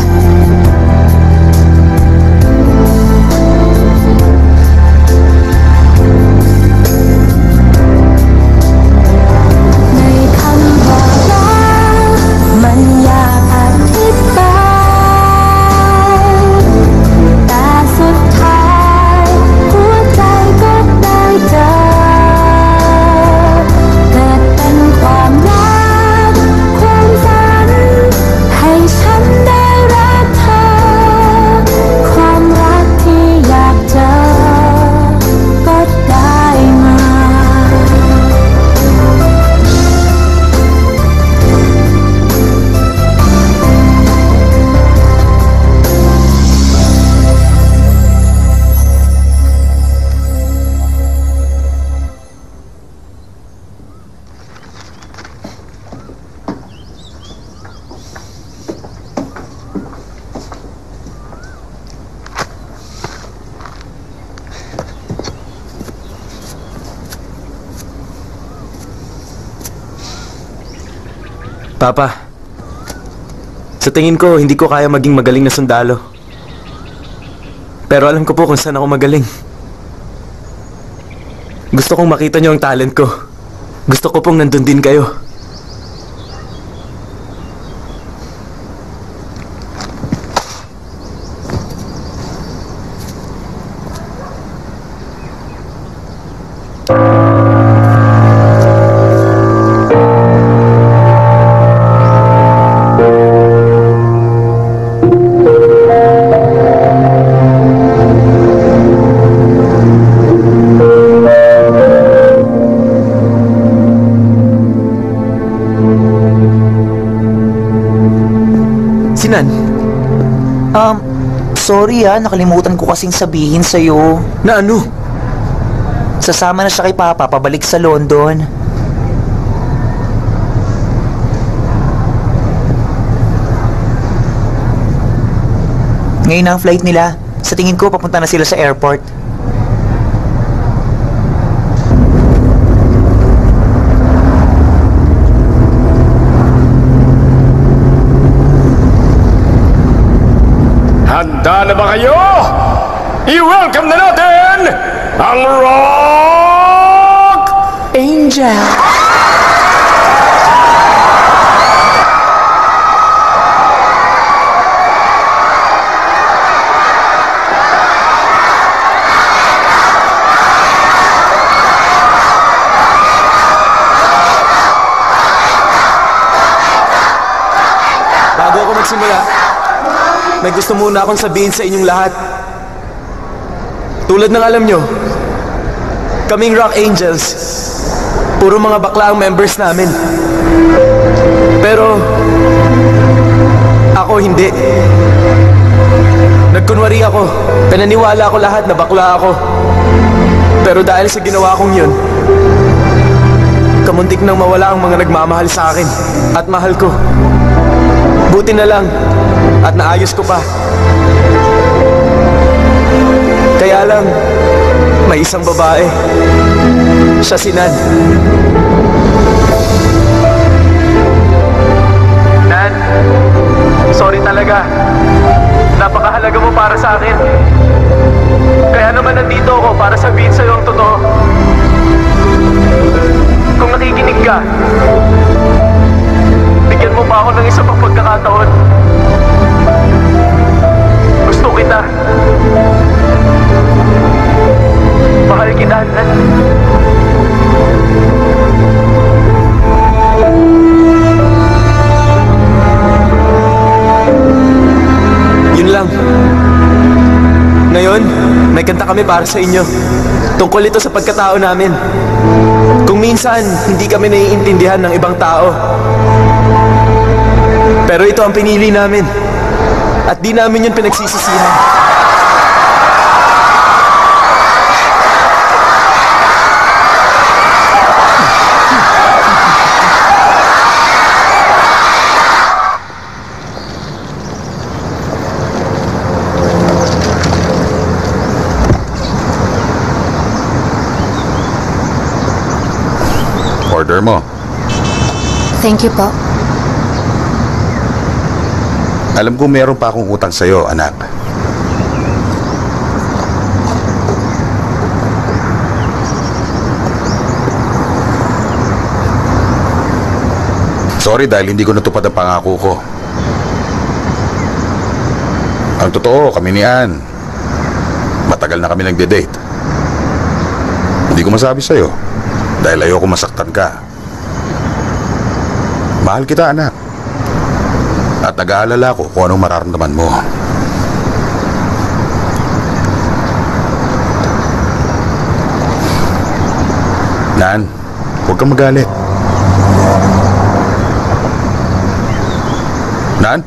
Papa, sa tingin ko, hindi ko kaya maging magaling na sundalo. Pero alam ko po kung saan ako magaling. Gusto kong makita niyo ang talent ko. Gusto ko pong nandun din kayo. Sorry nakalimutan ko kasing sabihin sa'yo. Na ano? Sasama na siya kay Papa pabalik sa London. Ngayon na ang flight nila. Sa tingin ko, papunta na sila sa airport. Handa na ba kayo? I-welcome na natin ang Rock Angel! Bago ako magsimula, may gusto muna akong sabihin sa inyong lahat. Tulad ng alam nyo, kaming Rock Angels, puro mga bakla ang members namin. Pero, ako hindi. Nagkunwari ako, pinaniwala ko lahat na bakla ako. Pero dahil sa ginawa kong yun, kamuntik nang mawala ang mga nagmamahal sa akin at mahal ko. Buti na lang at naayos ko pa. Kaya lang, may isang babae. Siya si Nan. Nan, Sorry talaga. Napakahalaga mo para sa akin. Kaya naman nandito ako para sabihin sa'yo ang totoo. Kung nakikinig ka, bigyan mo pa ako ng isa pang pagkakataon. Gusto kita. Mahal kita, Nan. Yun lang. Ngayon, may kanta kami para sa inyo. Tungkol ito sa pagkatao namin. Kung minsan, hindi kami naiintindihan ng ibang tao. Pero ito ang pinili namin. At di namin yun pinagsisisihan. Order mo. Thank you po. Alam ko meron pa akong utang sa'yo, anak. Sorry dahil hindi ko natupad ang pangako ko. Ang totoo, kami ni Ann, matagal na kami nagde-date. Hindi ko masabi sa'yo dahil ayoko masaktan ka. Mahal kita, anak. At nag-aalala ko kung anong mararamdaman mo. Nan, huwag kang magalit. Nan?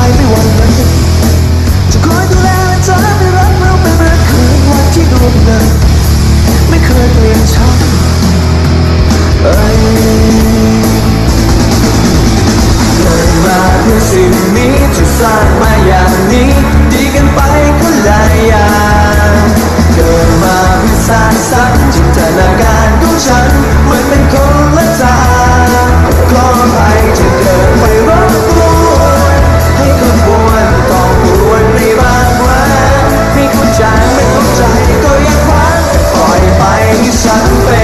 ายไม่วันไหนจะคอยดูแลและเธอไม่รักเราไม่เหมือนเคยวันที่ดวงนั้นไม่เคยเปลี่ยนฉันเกิดมาเพื่อสิ่งนี้จะสร้างมาอย่างนี้ดีกันไปคนละอย่างเกิดมาเพื่อสร้างสรรค์จินตนาการของฉันมันเป็นคนละทางขออภัยจะเกิดไปรบกวนให้คนบวนต้องปวดในบางวันไม่เข้าใจไม่เข้าใจก็ยังหวังปล่อยไปให้ฉันเป็น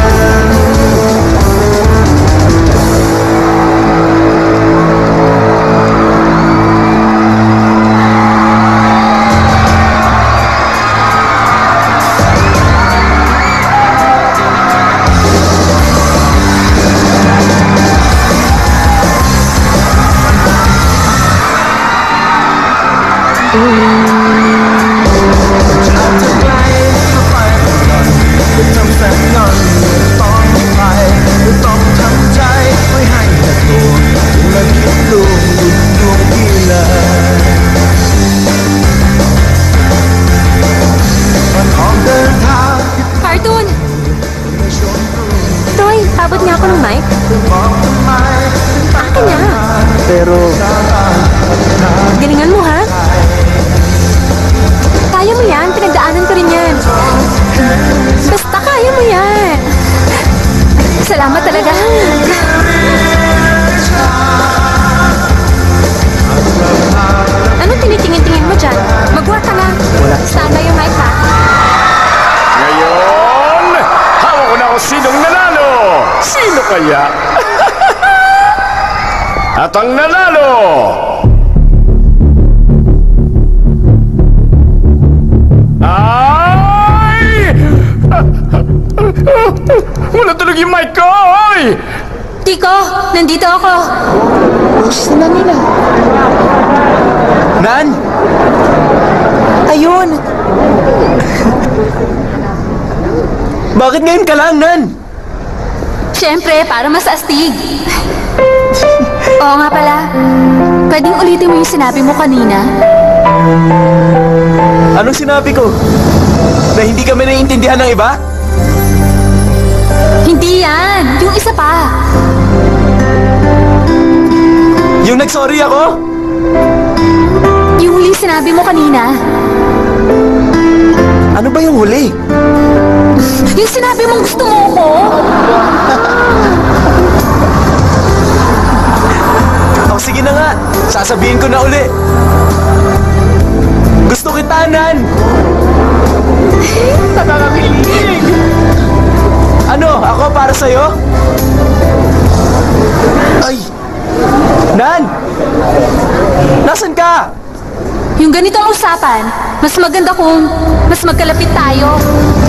At ang nanalo ay... Wala tulog yung mic ko! Oy! Tiko, nandito ako. Boses na nila. Nan! Ayun. Bakit ngayon ka lang, Nan? Siyempre, para mas astig. Oo nga pala. Pwedeng ulitin mo yung sinabi mo kanina? Anong sinabi ko? Na hindi kami naiintindihan ng iba? Hindi yan. Yung isa pa. Yung nag-sorry ako? Yung huli sinabi mo kanina. Ano ba yung huli? Yung sinabi mong gusto mo ko. Sige na nga, sasabihin ko na uli. Gusto kita, Nan! Nakakakilig! Ano, ako para sa'yo? Ay! Nan! Nasaan ka? Yung ganitong usapan, mas maganda kung mas magkalapit tayo.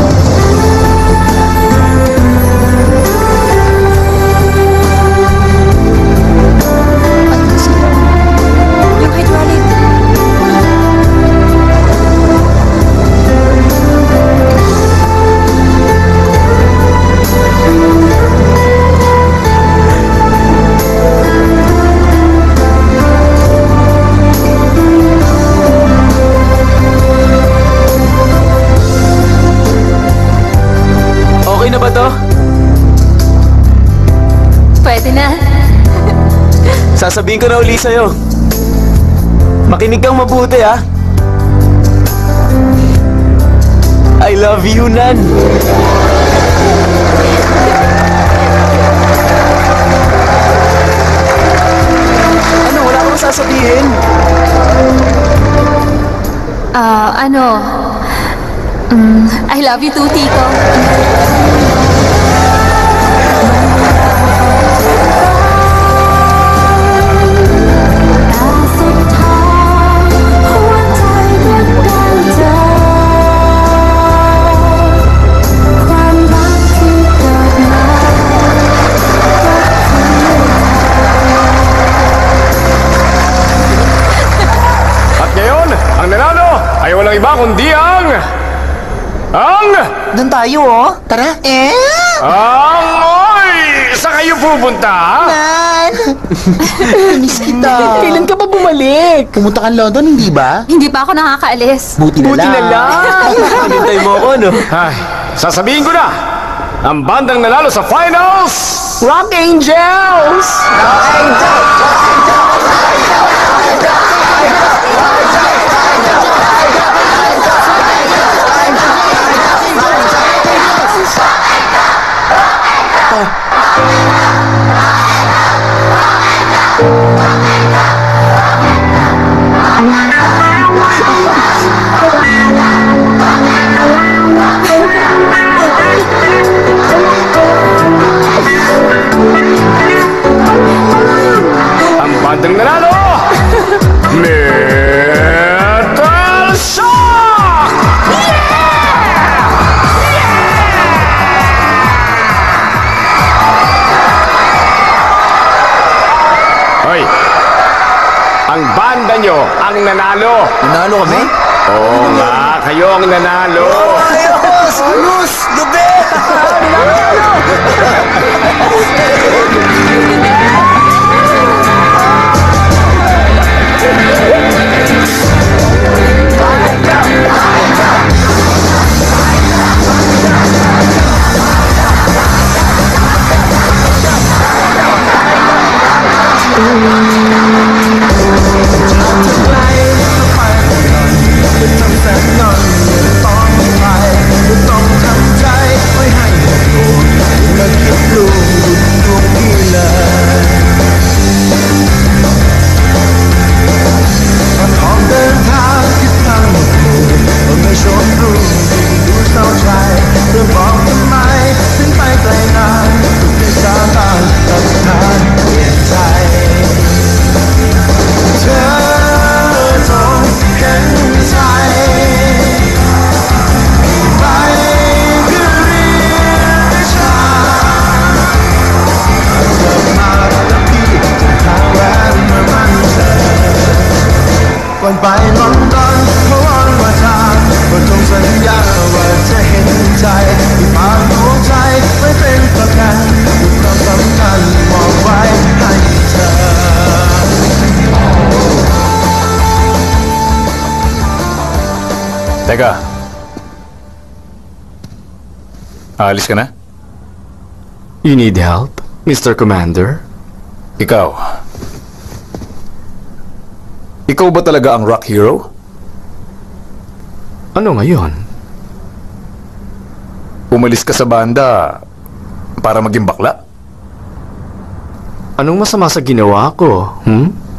Okay na ba to? Pwede na. Sasabihin ko na uli sa'yo. Makinig kang mabuti, ha? I love you, Nan. Ano, wala akong sasabihin? I love you too, Tito. Ang nanalo ay walang iba kundi ang... Doon tayo, oh. Tara. Oy! Saan kayo pupunta? Nan! Miss kita. Kailan ka ba bumalik? bumalik. Pumunta ka London, hindi ba? Hindi pa ako nakakaalis. Buti na lang. Hinintay mo ako, no? Ay, sasabihin ko na, ang bandang nanalo sa finals, Rock Angels! Ang bandang nanalo, Metal Shock! Hoy! Ang banda nyo ang nanalo! Nanalo kami? Oo nga, kayo ang nanalo! Ayos! Ayos! Gabi! วันไปลอนดอนเพราะวันว่าทางว่าจงสัญญาว่าจะเห็นใจที่ฝากดวงใจไว้เป็นประกันความสำคัญมอบไว้ให้เธอ Teka. Aalis ka na? You need help, Mr. Commander? Ikaw. Ikaw ba talaga ang rock hero? Ano ngayon? Umalis ka sa banda para maging bakla? Anong masama sa ginawa ko, hmm?